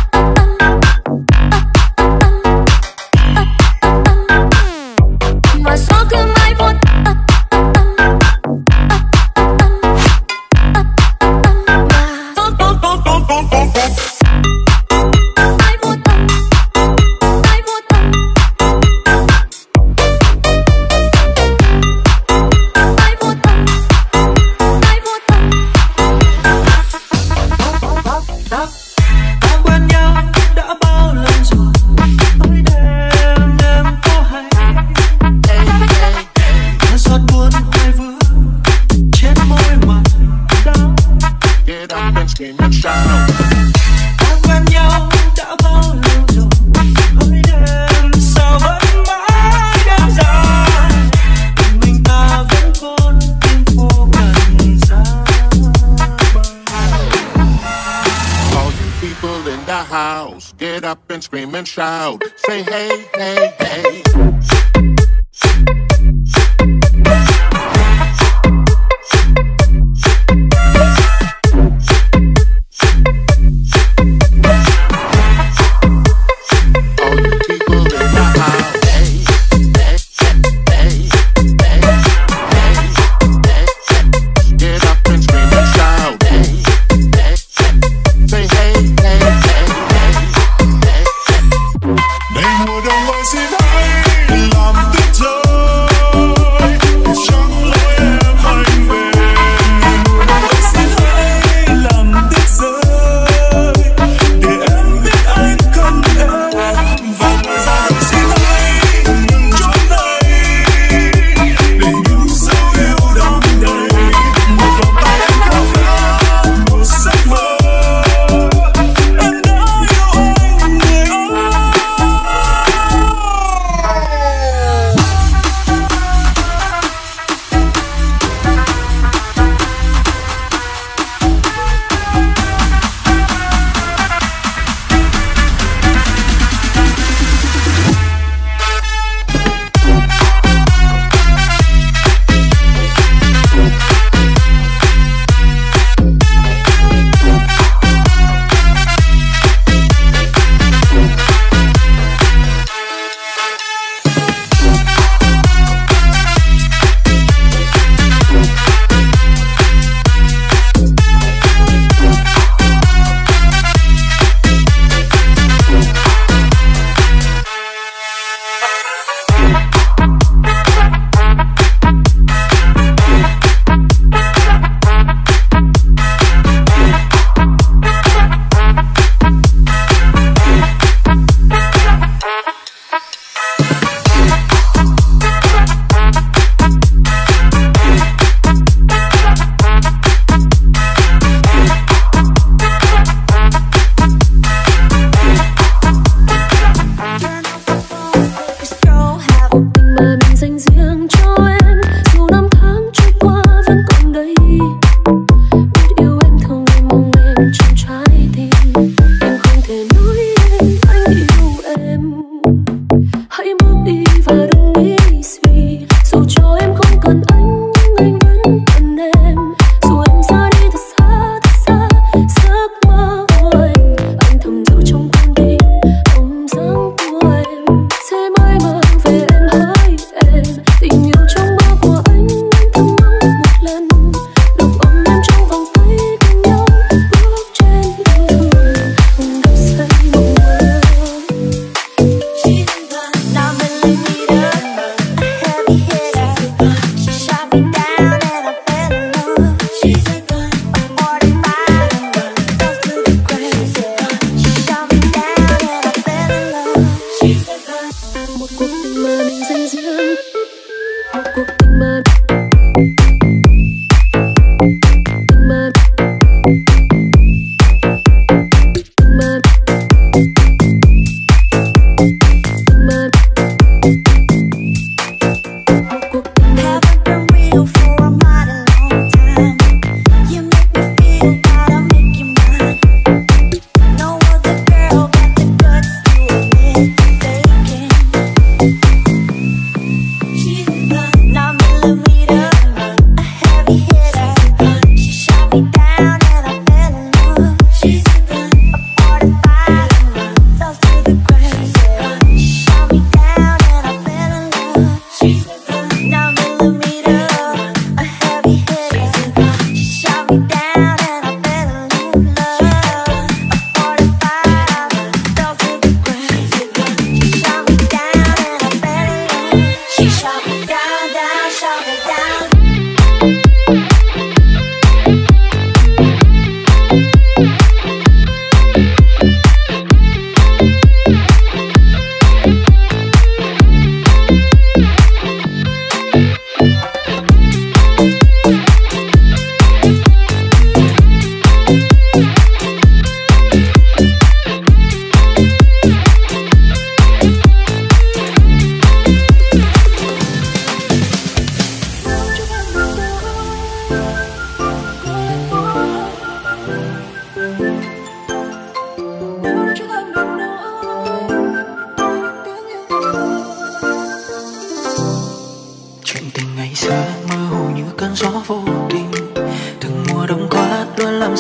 Mà gió cứ mãi vô tâm. Get up and scream and shout. Say hey, hey, hey. Làm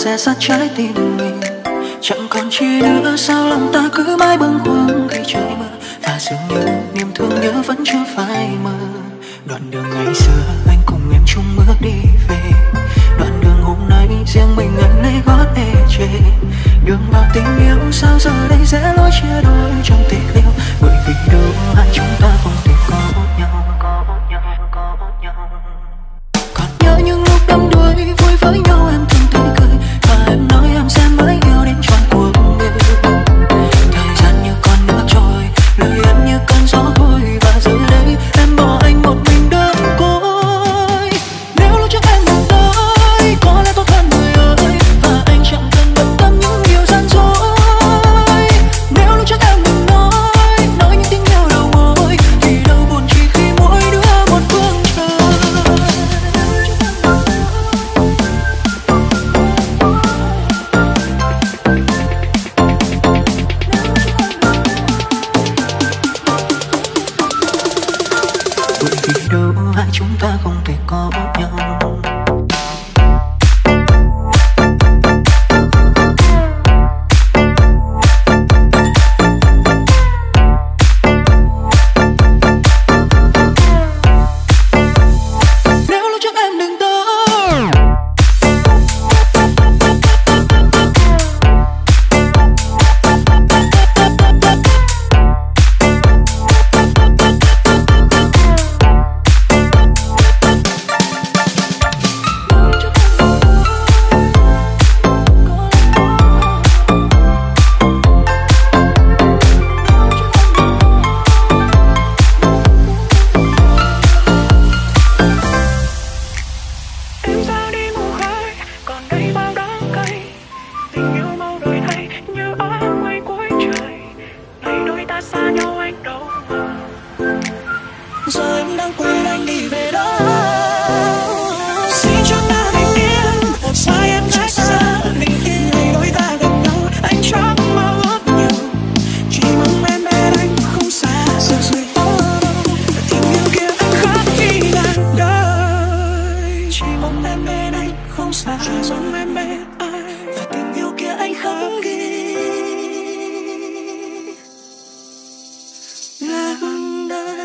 sẽ sát trái tim mình. Chẳng còn chi nữa, sao lòng ta cứ mãi bâng khuâng khi trời mưa, và dường như niềm thương nhớ vẫn chưa phai mờ. Đoạn đường ngày xưa anh cùng em chung bước đi về, đoạn đường hôm nay riêng mình anh lấy gót ê chề. Đường vào tình yêu sao giờ đây sẽ lối chia đôi trong tiếc liêu, bởi vì đâu hai chúng ta không thể có nhau. Còn nhớ những lúc đắm đuối vui với nhau em từng tươi cười, và em nói em sẽ mãi yêu đến trọn cuộc đời. Thời gian như con nước trôi, lời em như cơn gió thôi, và giờ đây em bỏ anh một mình đơn côi. Nếu lúc trước em đừng nói có lẽ tốt hơn người ơi, và anh chẳng cần bận tâm những điều gian dối. Nếu lúc trước em đừng nói những tiếng yêu đầu môi, thì đâu buồn chỉ khi mỗi đứa một phương trời. Bởi vì đâu hai chúng ta không thể có nhau. Nếu lúc trước em đừng tới, em ra đi mù khơi, còn đây bao đắng cay. Tình yêu mau đổi thay như ở ngoài cuối trời, ngày đôi ta xa nhau anh đâu ngờ. Giờ em đang quên anh đi về đâu. Xin cho ta bình yên, sai em cách xa bình yên. Ngày đôi ta gặp nhau, anh chẳng mơ ước nhiều, chỉ mong em bên anh không xa rời. Tình yêu kia anh khát khi ngàn đời, chỉ mong em bên anh không xa, chỉ mong em bên anh, và tình yêu kia anh khát khi ngàn đời.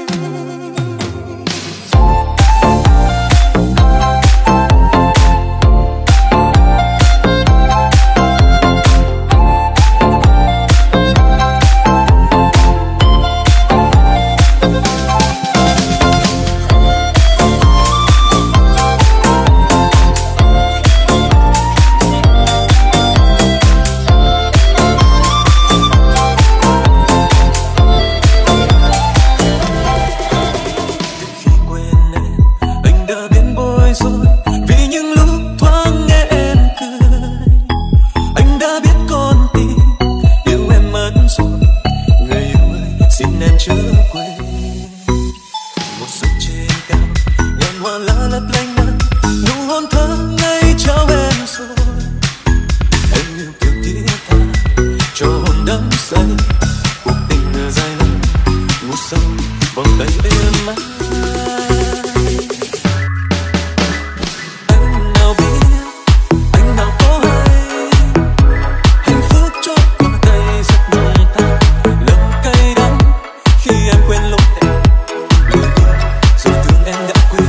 Khi quên em, anh đã biến bối rối vì những lúc thoáng nghe em cười. Anh đã biết con tim yêu em mất rồi, người yêu ơi xin em chớ quên. Một giấc trên cao, ngàn hoa lá lấp lánh nắng, nụ hôn thơ ngây trao em rồi. Em yêu kiểu thiết tha cho hồn đắm say, cuộc tình dài lâu ngủ sâu vòng tay êm ái. Anh nào biết, anh nào có hay, hạnh phúc chót qua tay rất nồng tan, lòng cay đắng khi em quên lỗi em. Người yêu rồi thương em đã quên.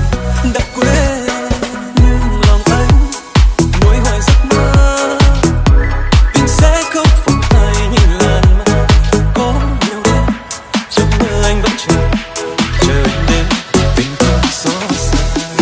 Nhưng lòng anh nuối hoài giấc mơ, tình sẽ không phóng phai như lần mà. Có nhiều đêm trong mơ anh vẫn chờ anh đến tình thương xót xa.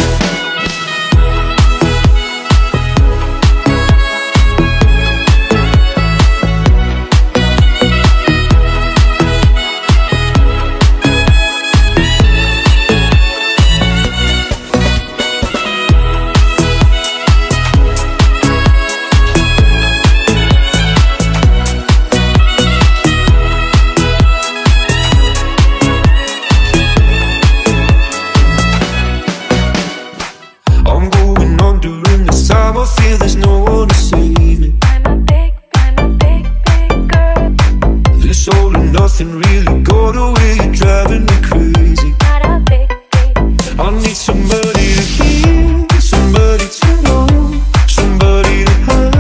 I'm going on during this time. I feel there's no one to save me. I'm a big girl, This all and nothing really got away. You're driving me crazy. not a big. I need somebody to hear, somebody to know, somebody to have.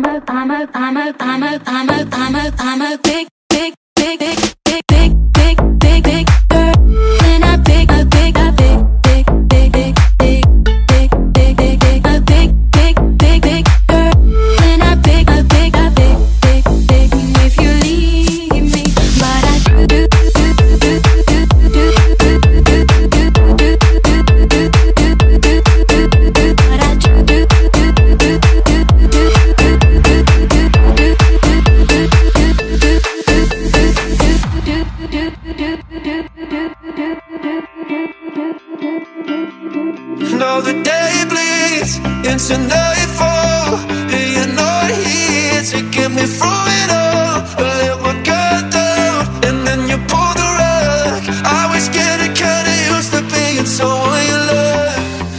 Now the day bleeds into nightfall, and you're not here to get me through it all. I let my guard down, and then you pulled the rug. I was getting kinda used to being someone you love.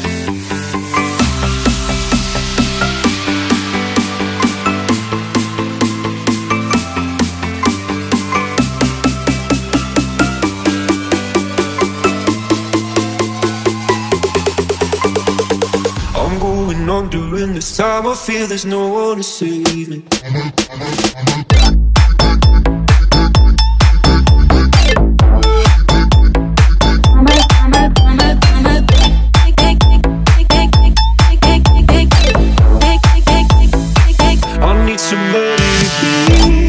I'm going on during this time. I feel there's no one to save me. I need somebody to hear.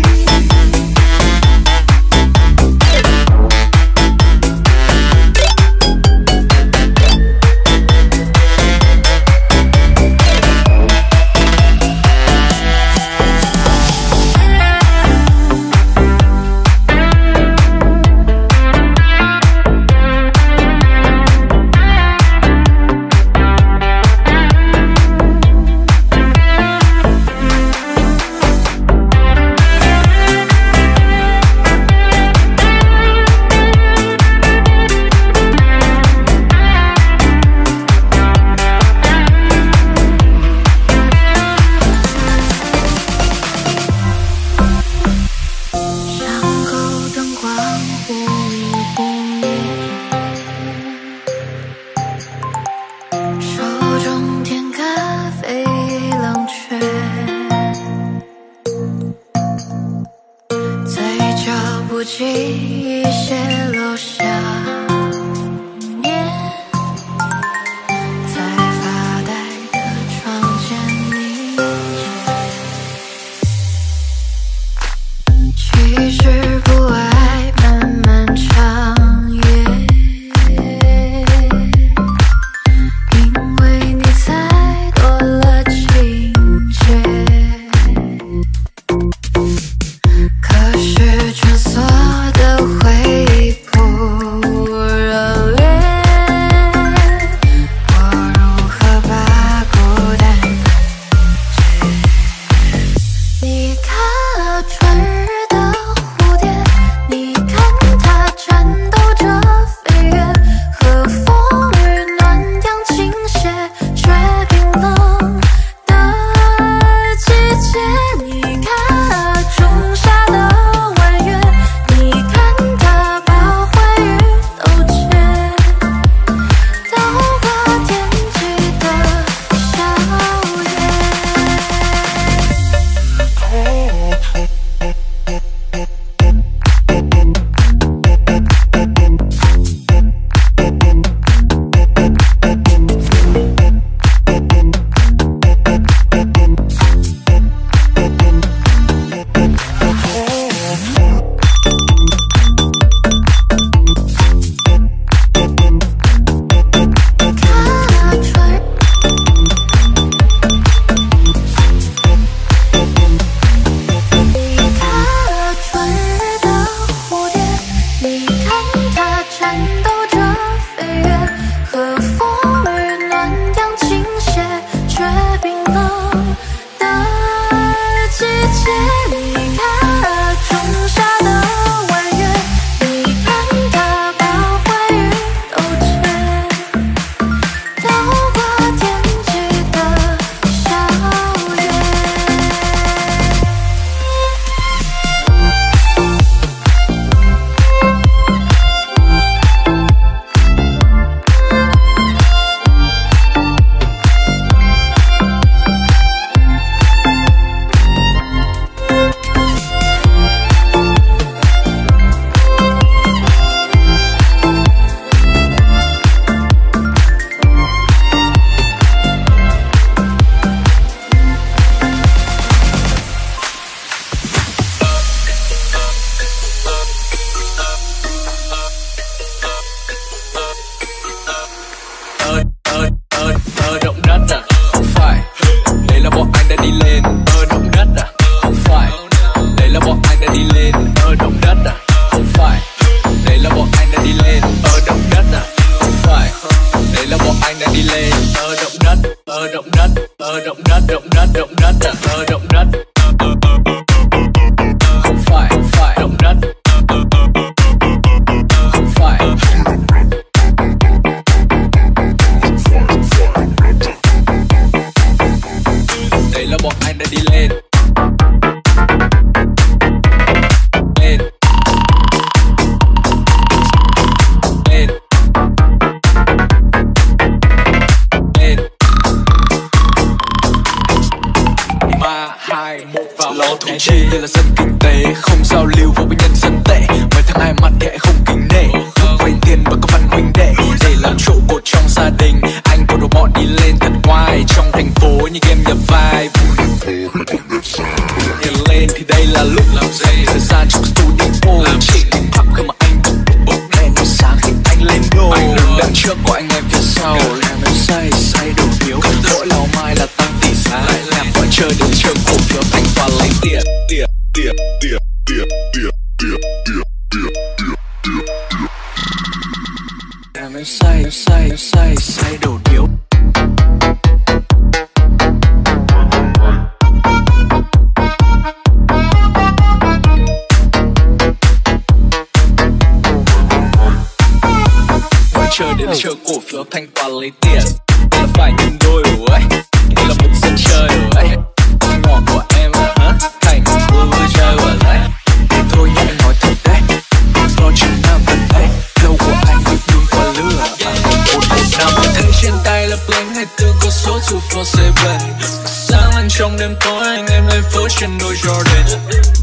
可是穿梭的回忆不 đây là dân kinh tế, không giao lưu với nhân dân tệ. Mấy thằng ai mặt thì anh không kính nể, vay tiền và có văn huynh đệ để làm trụ cột trong gia đình. Anh cùng đồng bọn đi lên thật oai trong thành phố như game nhập vai. Nhìn lên thì đây là lúc làm gì, thời gian trong studio chỉ đến pub khi mà anh bốc đèn nó sáng khi anh lên đô. Anh đứng đằng trước của anh em phía sau, làm em say say đầu điếu. Mỗi lào mai là tăng tỷ giá, lại làm mọi chơi đến trường cổ phiếu thanh toán lấy tiền. Làm em say say say say đầu điếu. Chơi đến chơi cổ phiếu thanh toán lấy tiền. Đây là phải nhân đôi rồi ấy, đây là một sân chơi rồi ấy. Ngọt của em hả, thành vui chơi rồi đấy. Để thôi nhá anh nói thật đấy, do chừng năm gần đây lâu của anh bị đun qua lửa. Một năm thấy trên tay là bling 24 có số 247. Sáng lên trong đêm tối anh em lên phố trên đôi Jordan.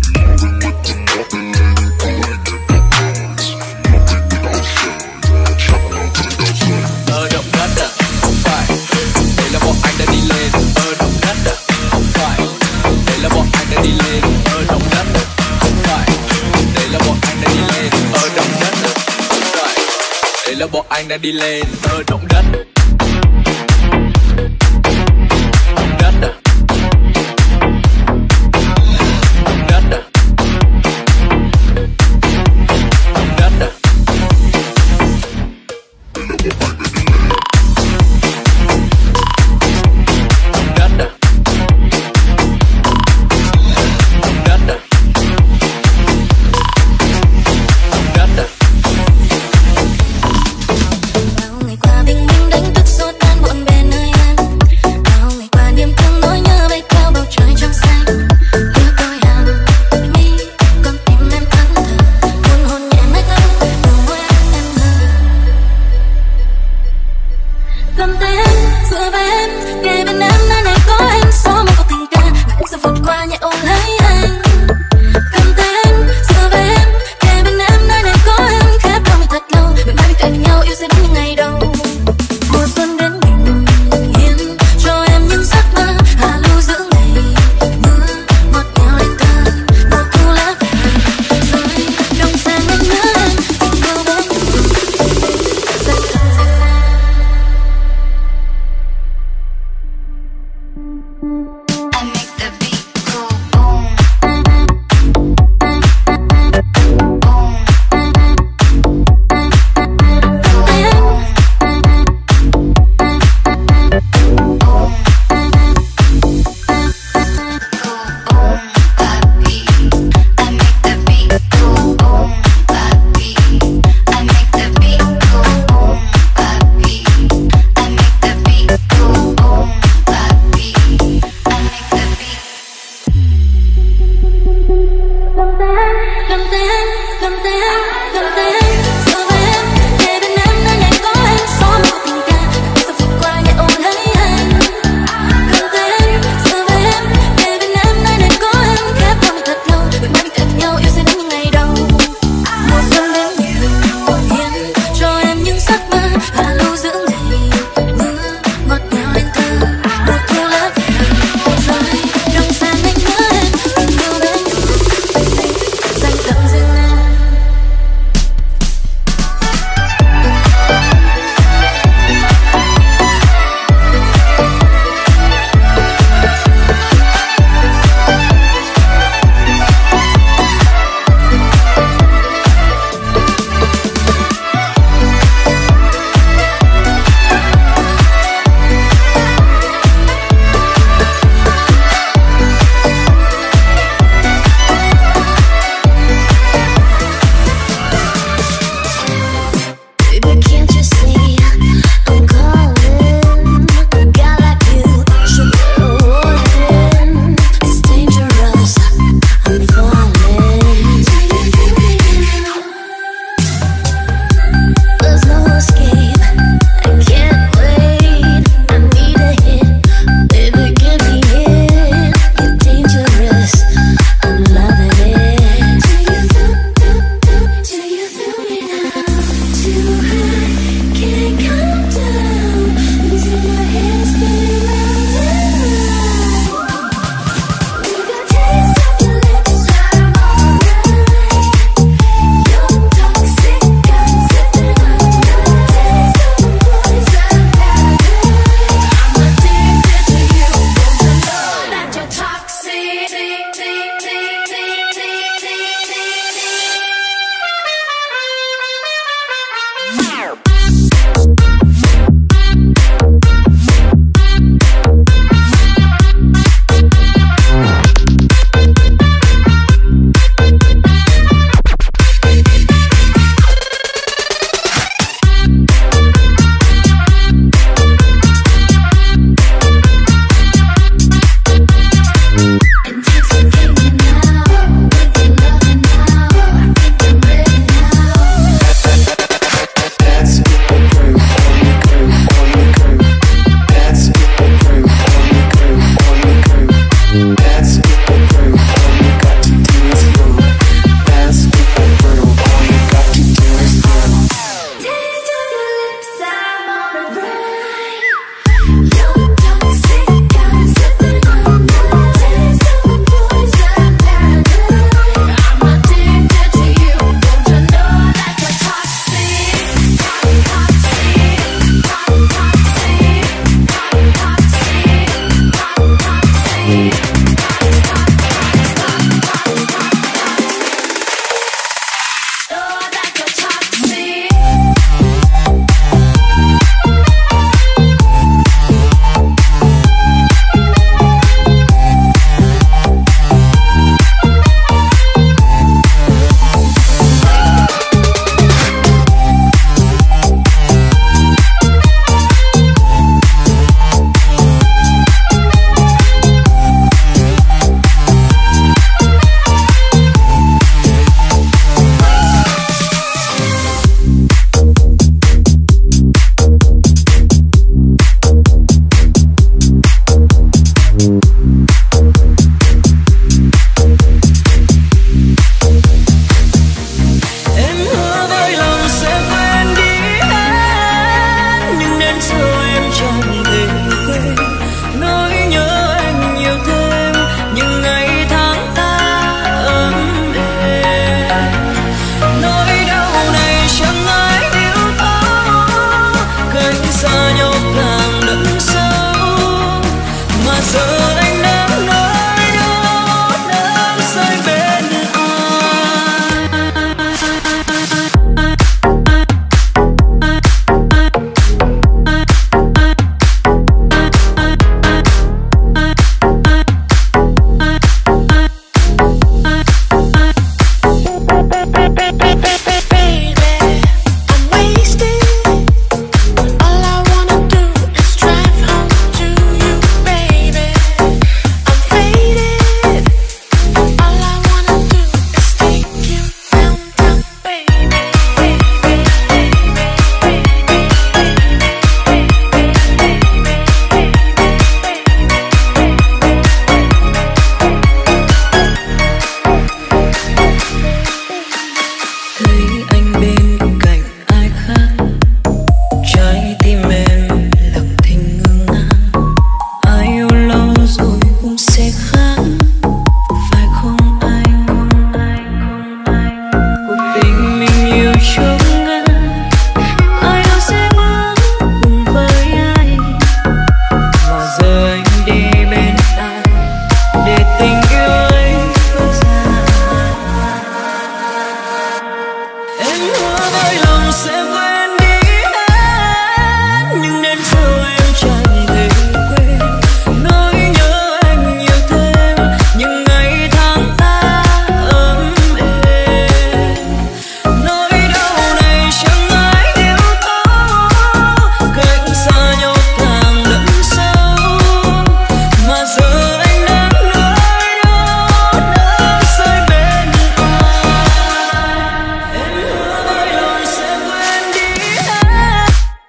Ở động đất à, không phải, đây là bọn anh đã đi lên. Ở động đất à, không phải, đây là bọn anh đã đi lên. Ở động đất à, không phải, đây là bọn anh đã đi lên. Ở động đất à, không phải, đây là bọn anh đã đi lên. Ở động đất. Động đất à, động đất à, động đất à. Bao ngày qua bình minh đánh trong ngang. Ai đâu sẽ bước cùng với ai, mà giờ anh đi bên ai để tình yêu ấy vỡ ra. em hứa với lòng sẽ quên đi hết, nhưng đến giờ em chẳng thể quên nỗi nhớ anh nhiều thêm những ngày tháng ta ấm êm. Nỗi đau này chẳng ai hiểu thấu, cách xa nhau càng đậm sâu, mà giờ anh đang nơi đó đang say bên ai. Em hứa với lòng sẽ quên đi hết.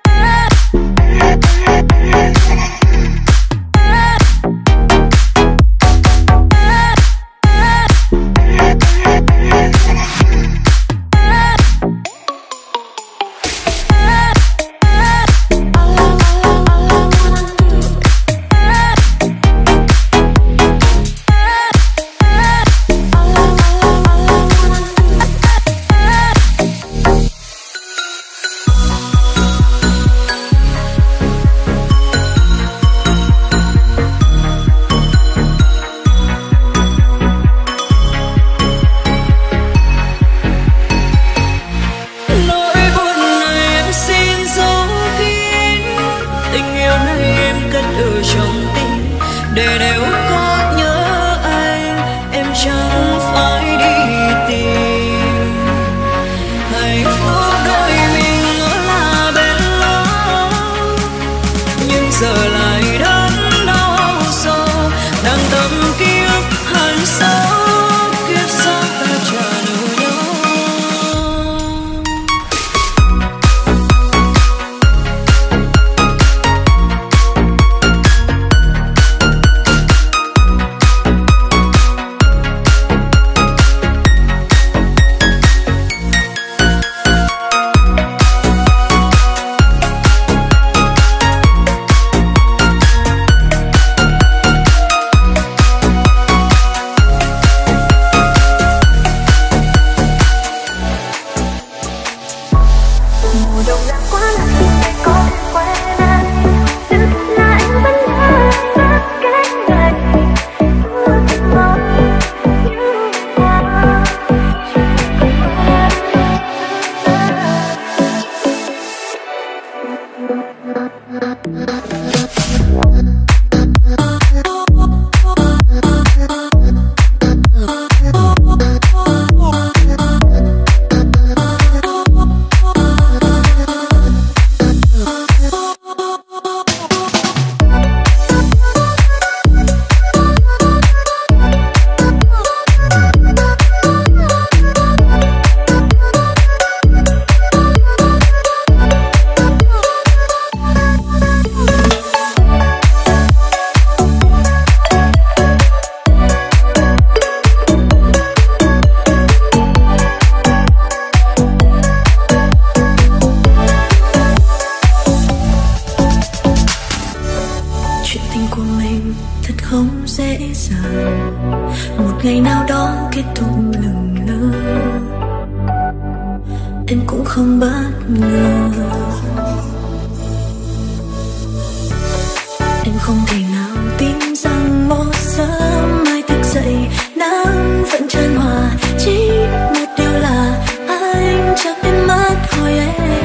Nỗi buồn này em xin giấu kín, tình yêu này em cất ở trong tim, để nếu có nhớ anh em chẳng phải đi tìm. Hạnh phúc đôi mình ngỡ là bên lối, nhưng giờ lại đớn đau sâu, đang tâm kiếp hằn sâu, kiếp sau ta trả nợ nhau. Mùa đông đã quá lạnh để có thể quên anh, sự thật là em vẫn nhớ tất cả ngày mưa trên môi như hoa, chỉ còn chuyện tình của mình thật không dễ dàng, một ngày nào đó kết thúc lừng lơ, em cũng không bất ngờ. Em không thể nào tin rằng một sớm mai thức dậy nắng vẫn tràn hòa, chỉ một điều là anh chắc em mất khỏi em.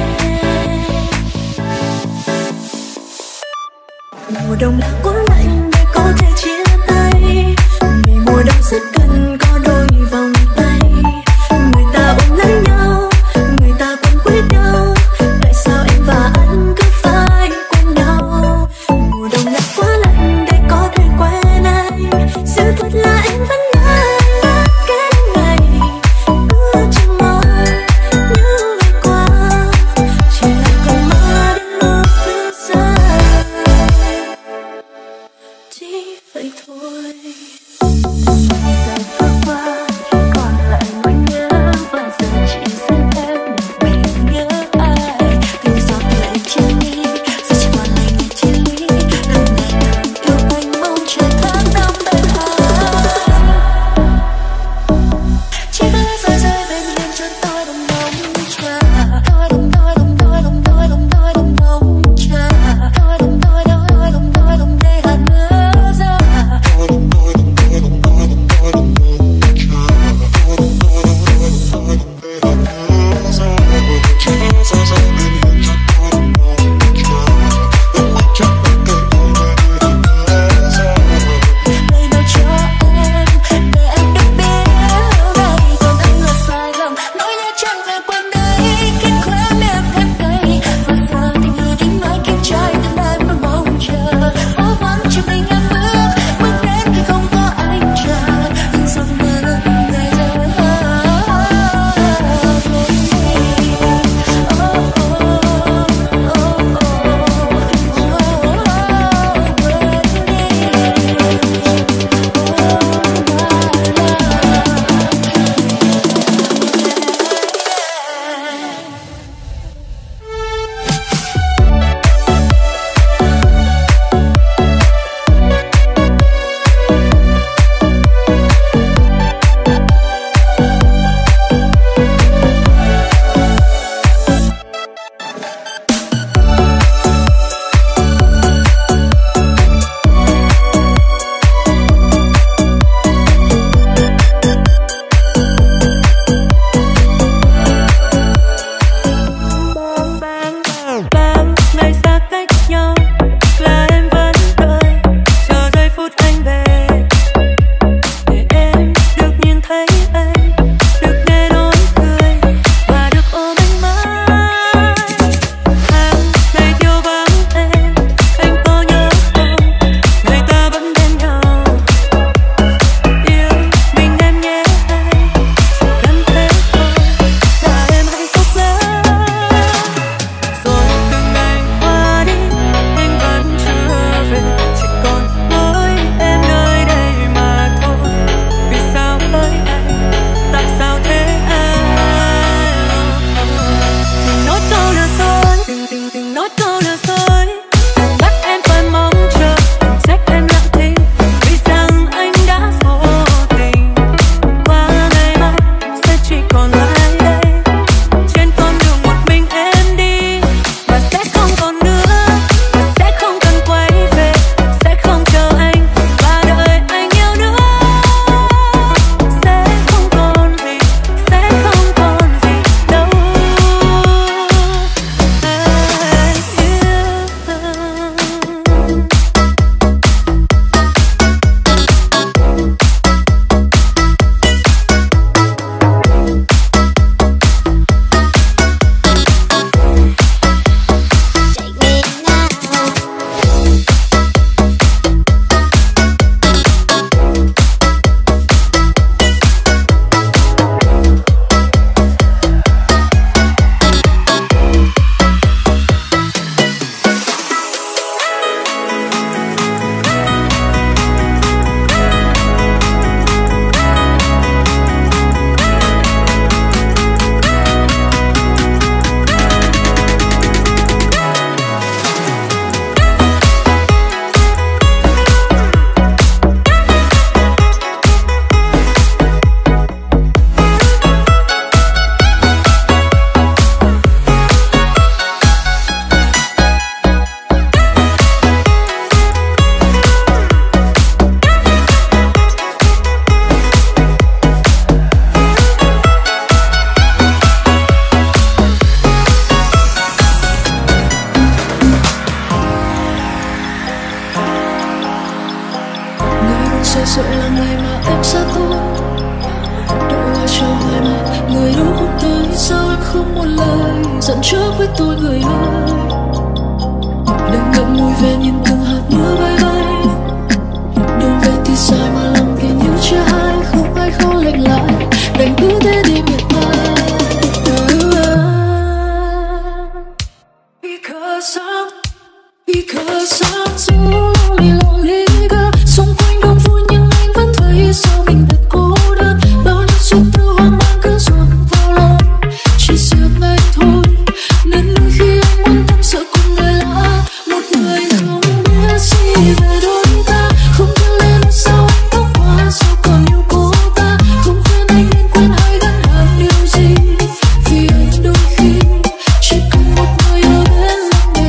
Mùa đông đã quá lạnh để có thể chia tay, ngày mùa đông rất cần có đôi vòng tay, người ta ôm lấy nhau, người ta quấn quýt nhau, tại sao em và anh cứ phải quên nhau. Mùa đông đã quá lạnh để có thể quên anh, sự thật là em vẫn nhớ tất cả ngày mưa trên môi như ngày qua, chỉ là còn mơ đến lúc thức dậy, chỉ vậy thôi. dẫn trước với tôi người ơi. Đừng ngậm ngùi về nhìn từng hạt mưa bay bay. Đường về thì dài mà lòng thì như chưa ai, không ai khó lạnh lại, đành cứ thế đi miệt mài. Because I'm so lonely, lonely girl. Xung quanh đông vui nhưng anh vẫn thấy sao mình thật cô đơn. Bao nhiêu suy tư hoang mang cứ dồn vào lòng, chỉ riêng anh thôi. Nên đôi khi anh muốn tâm sự cùng người lạ, một người không biết gì về đôi ta. Không biết lên sao anh bước qua, sao còn yêu cô ta. Không khuyên anh nên quên hay gắn hạn điều gì, vì anh đôi khi chỉ cần một người ở bên lòng để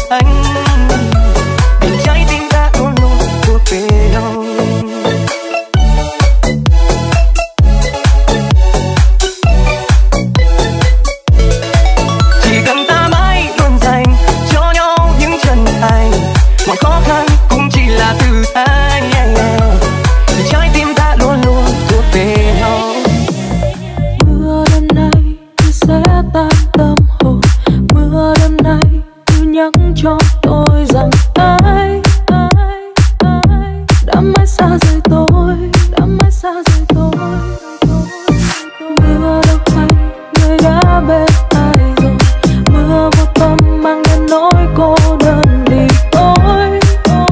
anh, vì trái tim ta luôn luôn thuộc về nhau. Chỉ cần ta mãi luôn dành cho nhau những chân thành, mọi khó khăn cũng chỉ là thử thách, vì trái tim ta luôn luôn thuộc về nhau. Mưa đêm nay như sẽ tan tâm hồn, mưa đêm nay như nhắc cho tôi rằng ai đã mãi xa rời tôi, đã mãi xa rời tôi. Mưa đâu hay người đã bên ai rồi, mưa vô tâm mang đến nỗi cô đơn vì tôi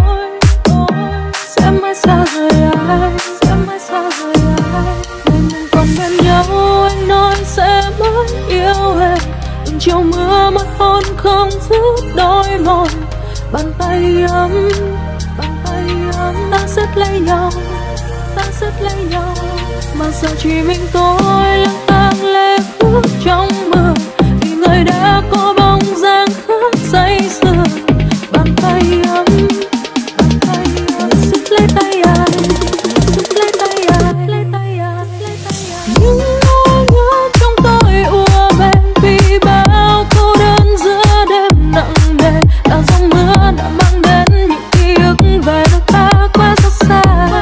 sẽ mãi xa rời ai, sẽ mãi xa rời ai. Ngày mình còn bên nhau anh nói sẽ mãi yêu em, từng chiều mưa mất hôn không giữ đôi môi. Bàn tay ấm ta siết lấy nhau, ta siết lấy nhau. Mà giờ chỉ mình tôi lang thang lê bước trong mưa, vì người đã có bóng dáng khác say sưa. Bàn tay ấm siết lấy tay ai, siết lấy tay ai, lấy tay ai, lấy tay ai. Những nỗi nhớ trong tôi ùa về vì bao cô đơn giữa đêm nặng nề. Là dòng mưa đã mang đến những ký ức về nơi ta quá xa xa.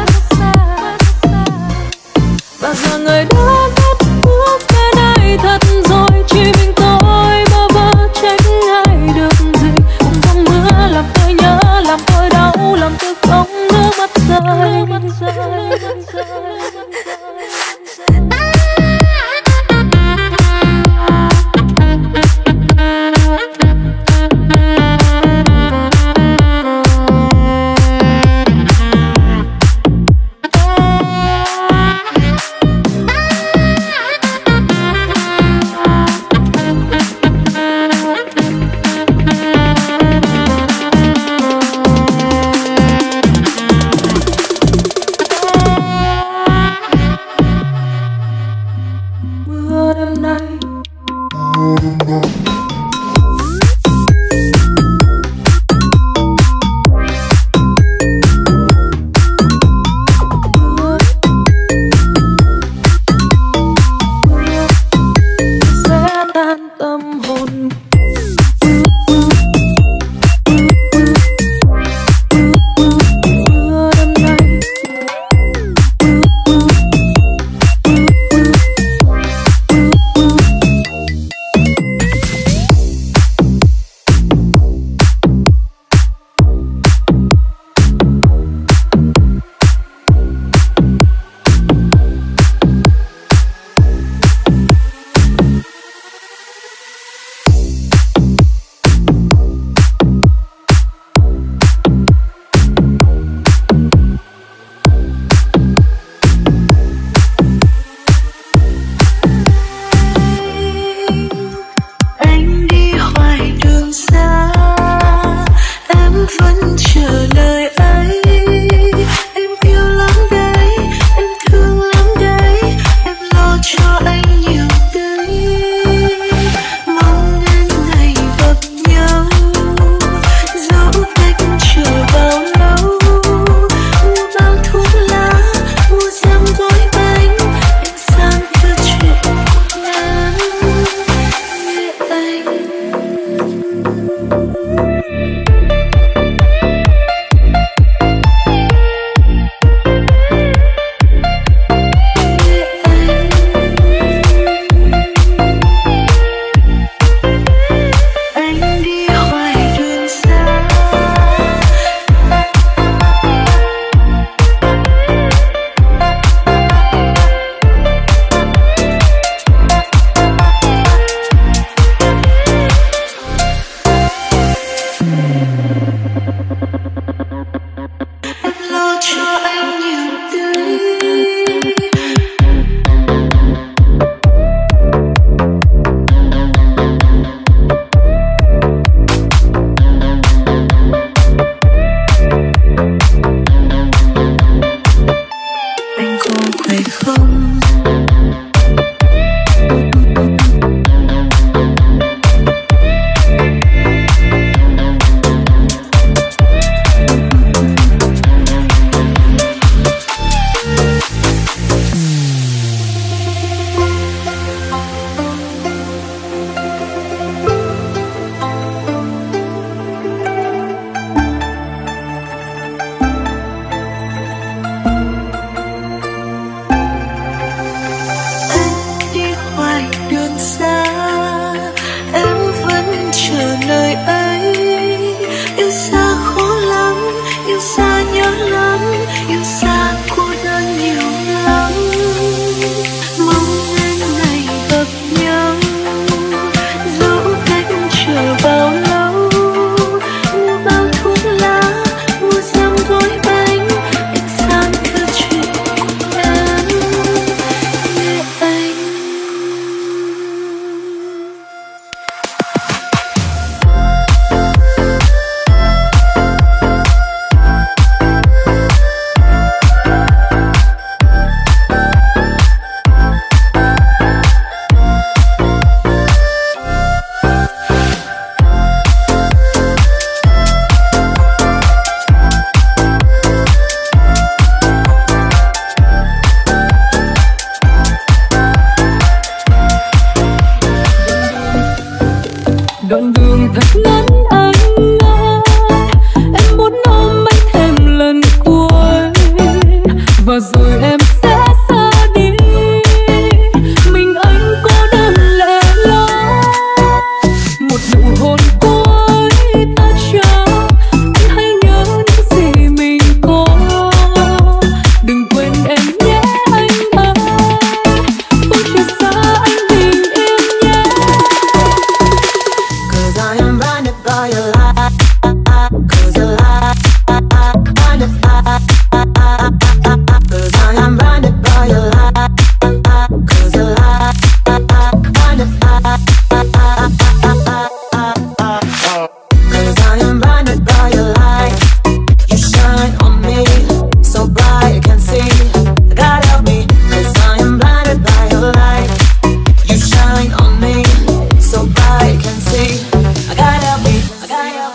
Và giờ người đã cất bước bên ai thật rồi, chỉ mình tôi bơ vơ trách ai được gì. Cùng dòng mưa làm tôi nhớ, làm tôi đau, làm tôi không nước mắt rơi. Mưa đêm nay sẽ tan tâm hồn. Mưa đêm nay anh đi hoài đường xa, em vẫn chờ lời ấy. Em yêu lắm đấy, em thương lắm đấy, em lo cho anh nhiều đấy. Mong đến ngày gặp nhau, dẫu cách chờ bao lâu. Mua bao thuốc lá, mua xem gói bánh, em sang với chuyện nắng như anh.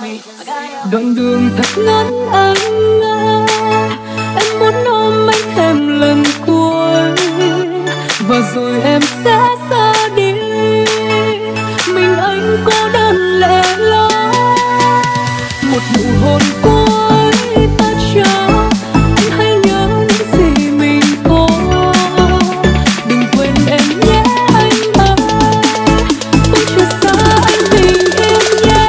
đoạn đường thật ngắn anh à, em muốn ôm anh thêm lần cuối và rồi em sẽ ra đi, mình anh cô đơn lẻ loi. Một nụ hôn cuối ta trao, anh hãy nhớ những gì mình có, đừng quên em nhé anh ơi, không chưa xa anh bình yên nhé.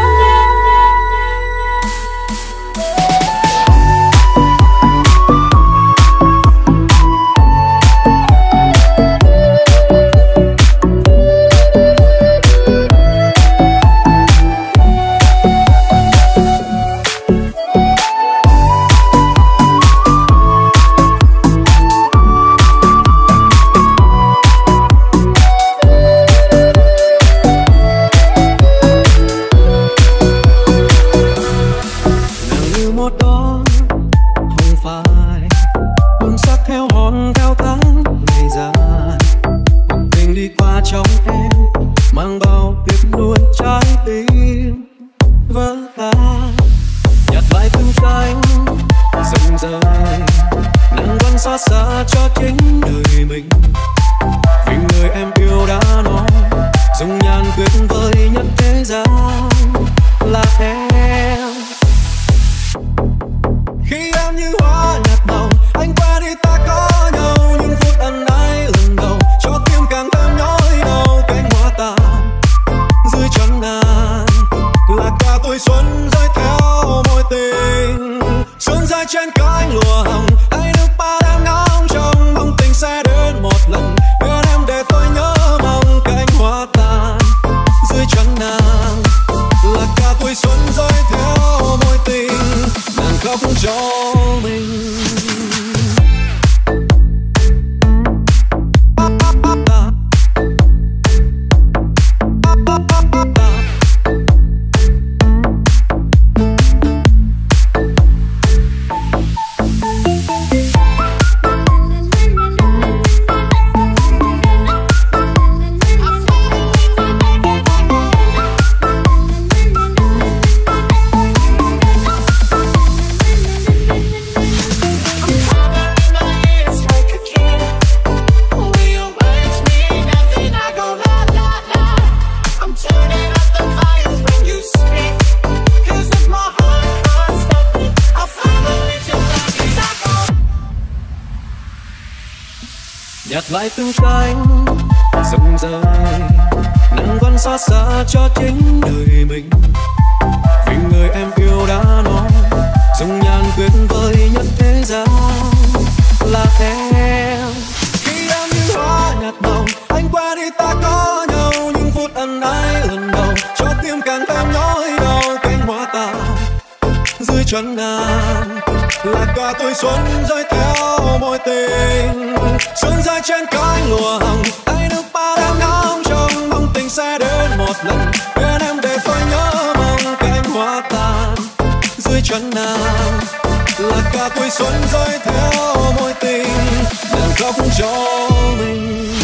nhặt lại từng cánh rụng rơi, nắng vẫn xót xa cho chính đời mình, vì người em yêu đã nói dùng nhàn quyết với nhất thế gian là em. Khi em như hoa nhạt màu, anh qua đi ta có nhau, những phút ân ái lần đầu cho tim càng thêm nhói đau. Cánh hoa tàn dưới chân nàng là cả tuổi xuân rơi theo mối tình, xuân rơi trên cánh lụa hồng, tay nước bao em ngóng trông mong tình sẽ đến một lần bên em để tôi nhớ mong. Cánh hoa tàn dưới chân nàng là cả tuổi xuân rơi theo mối tình, nàng khóc cho mình.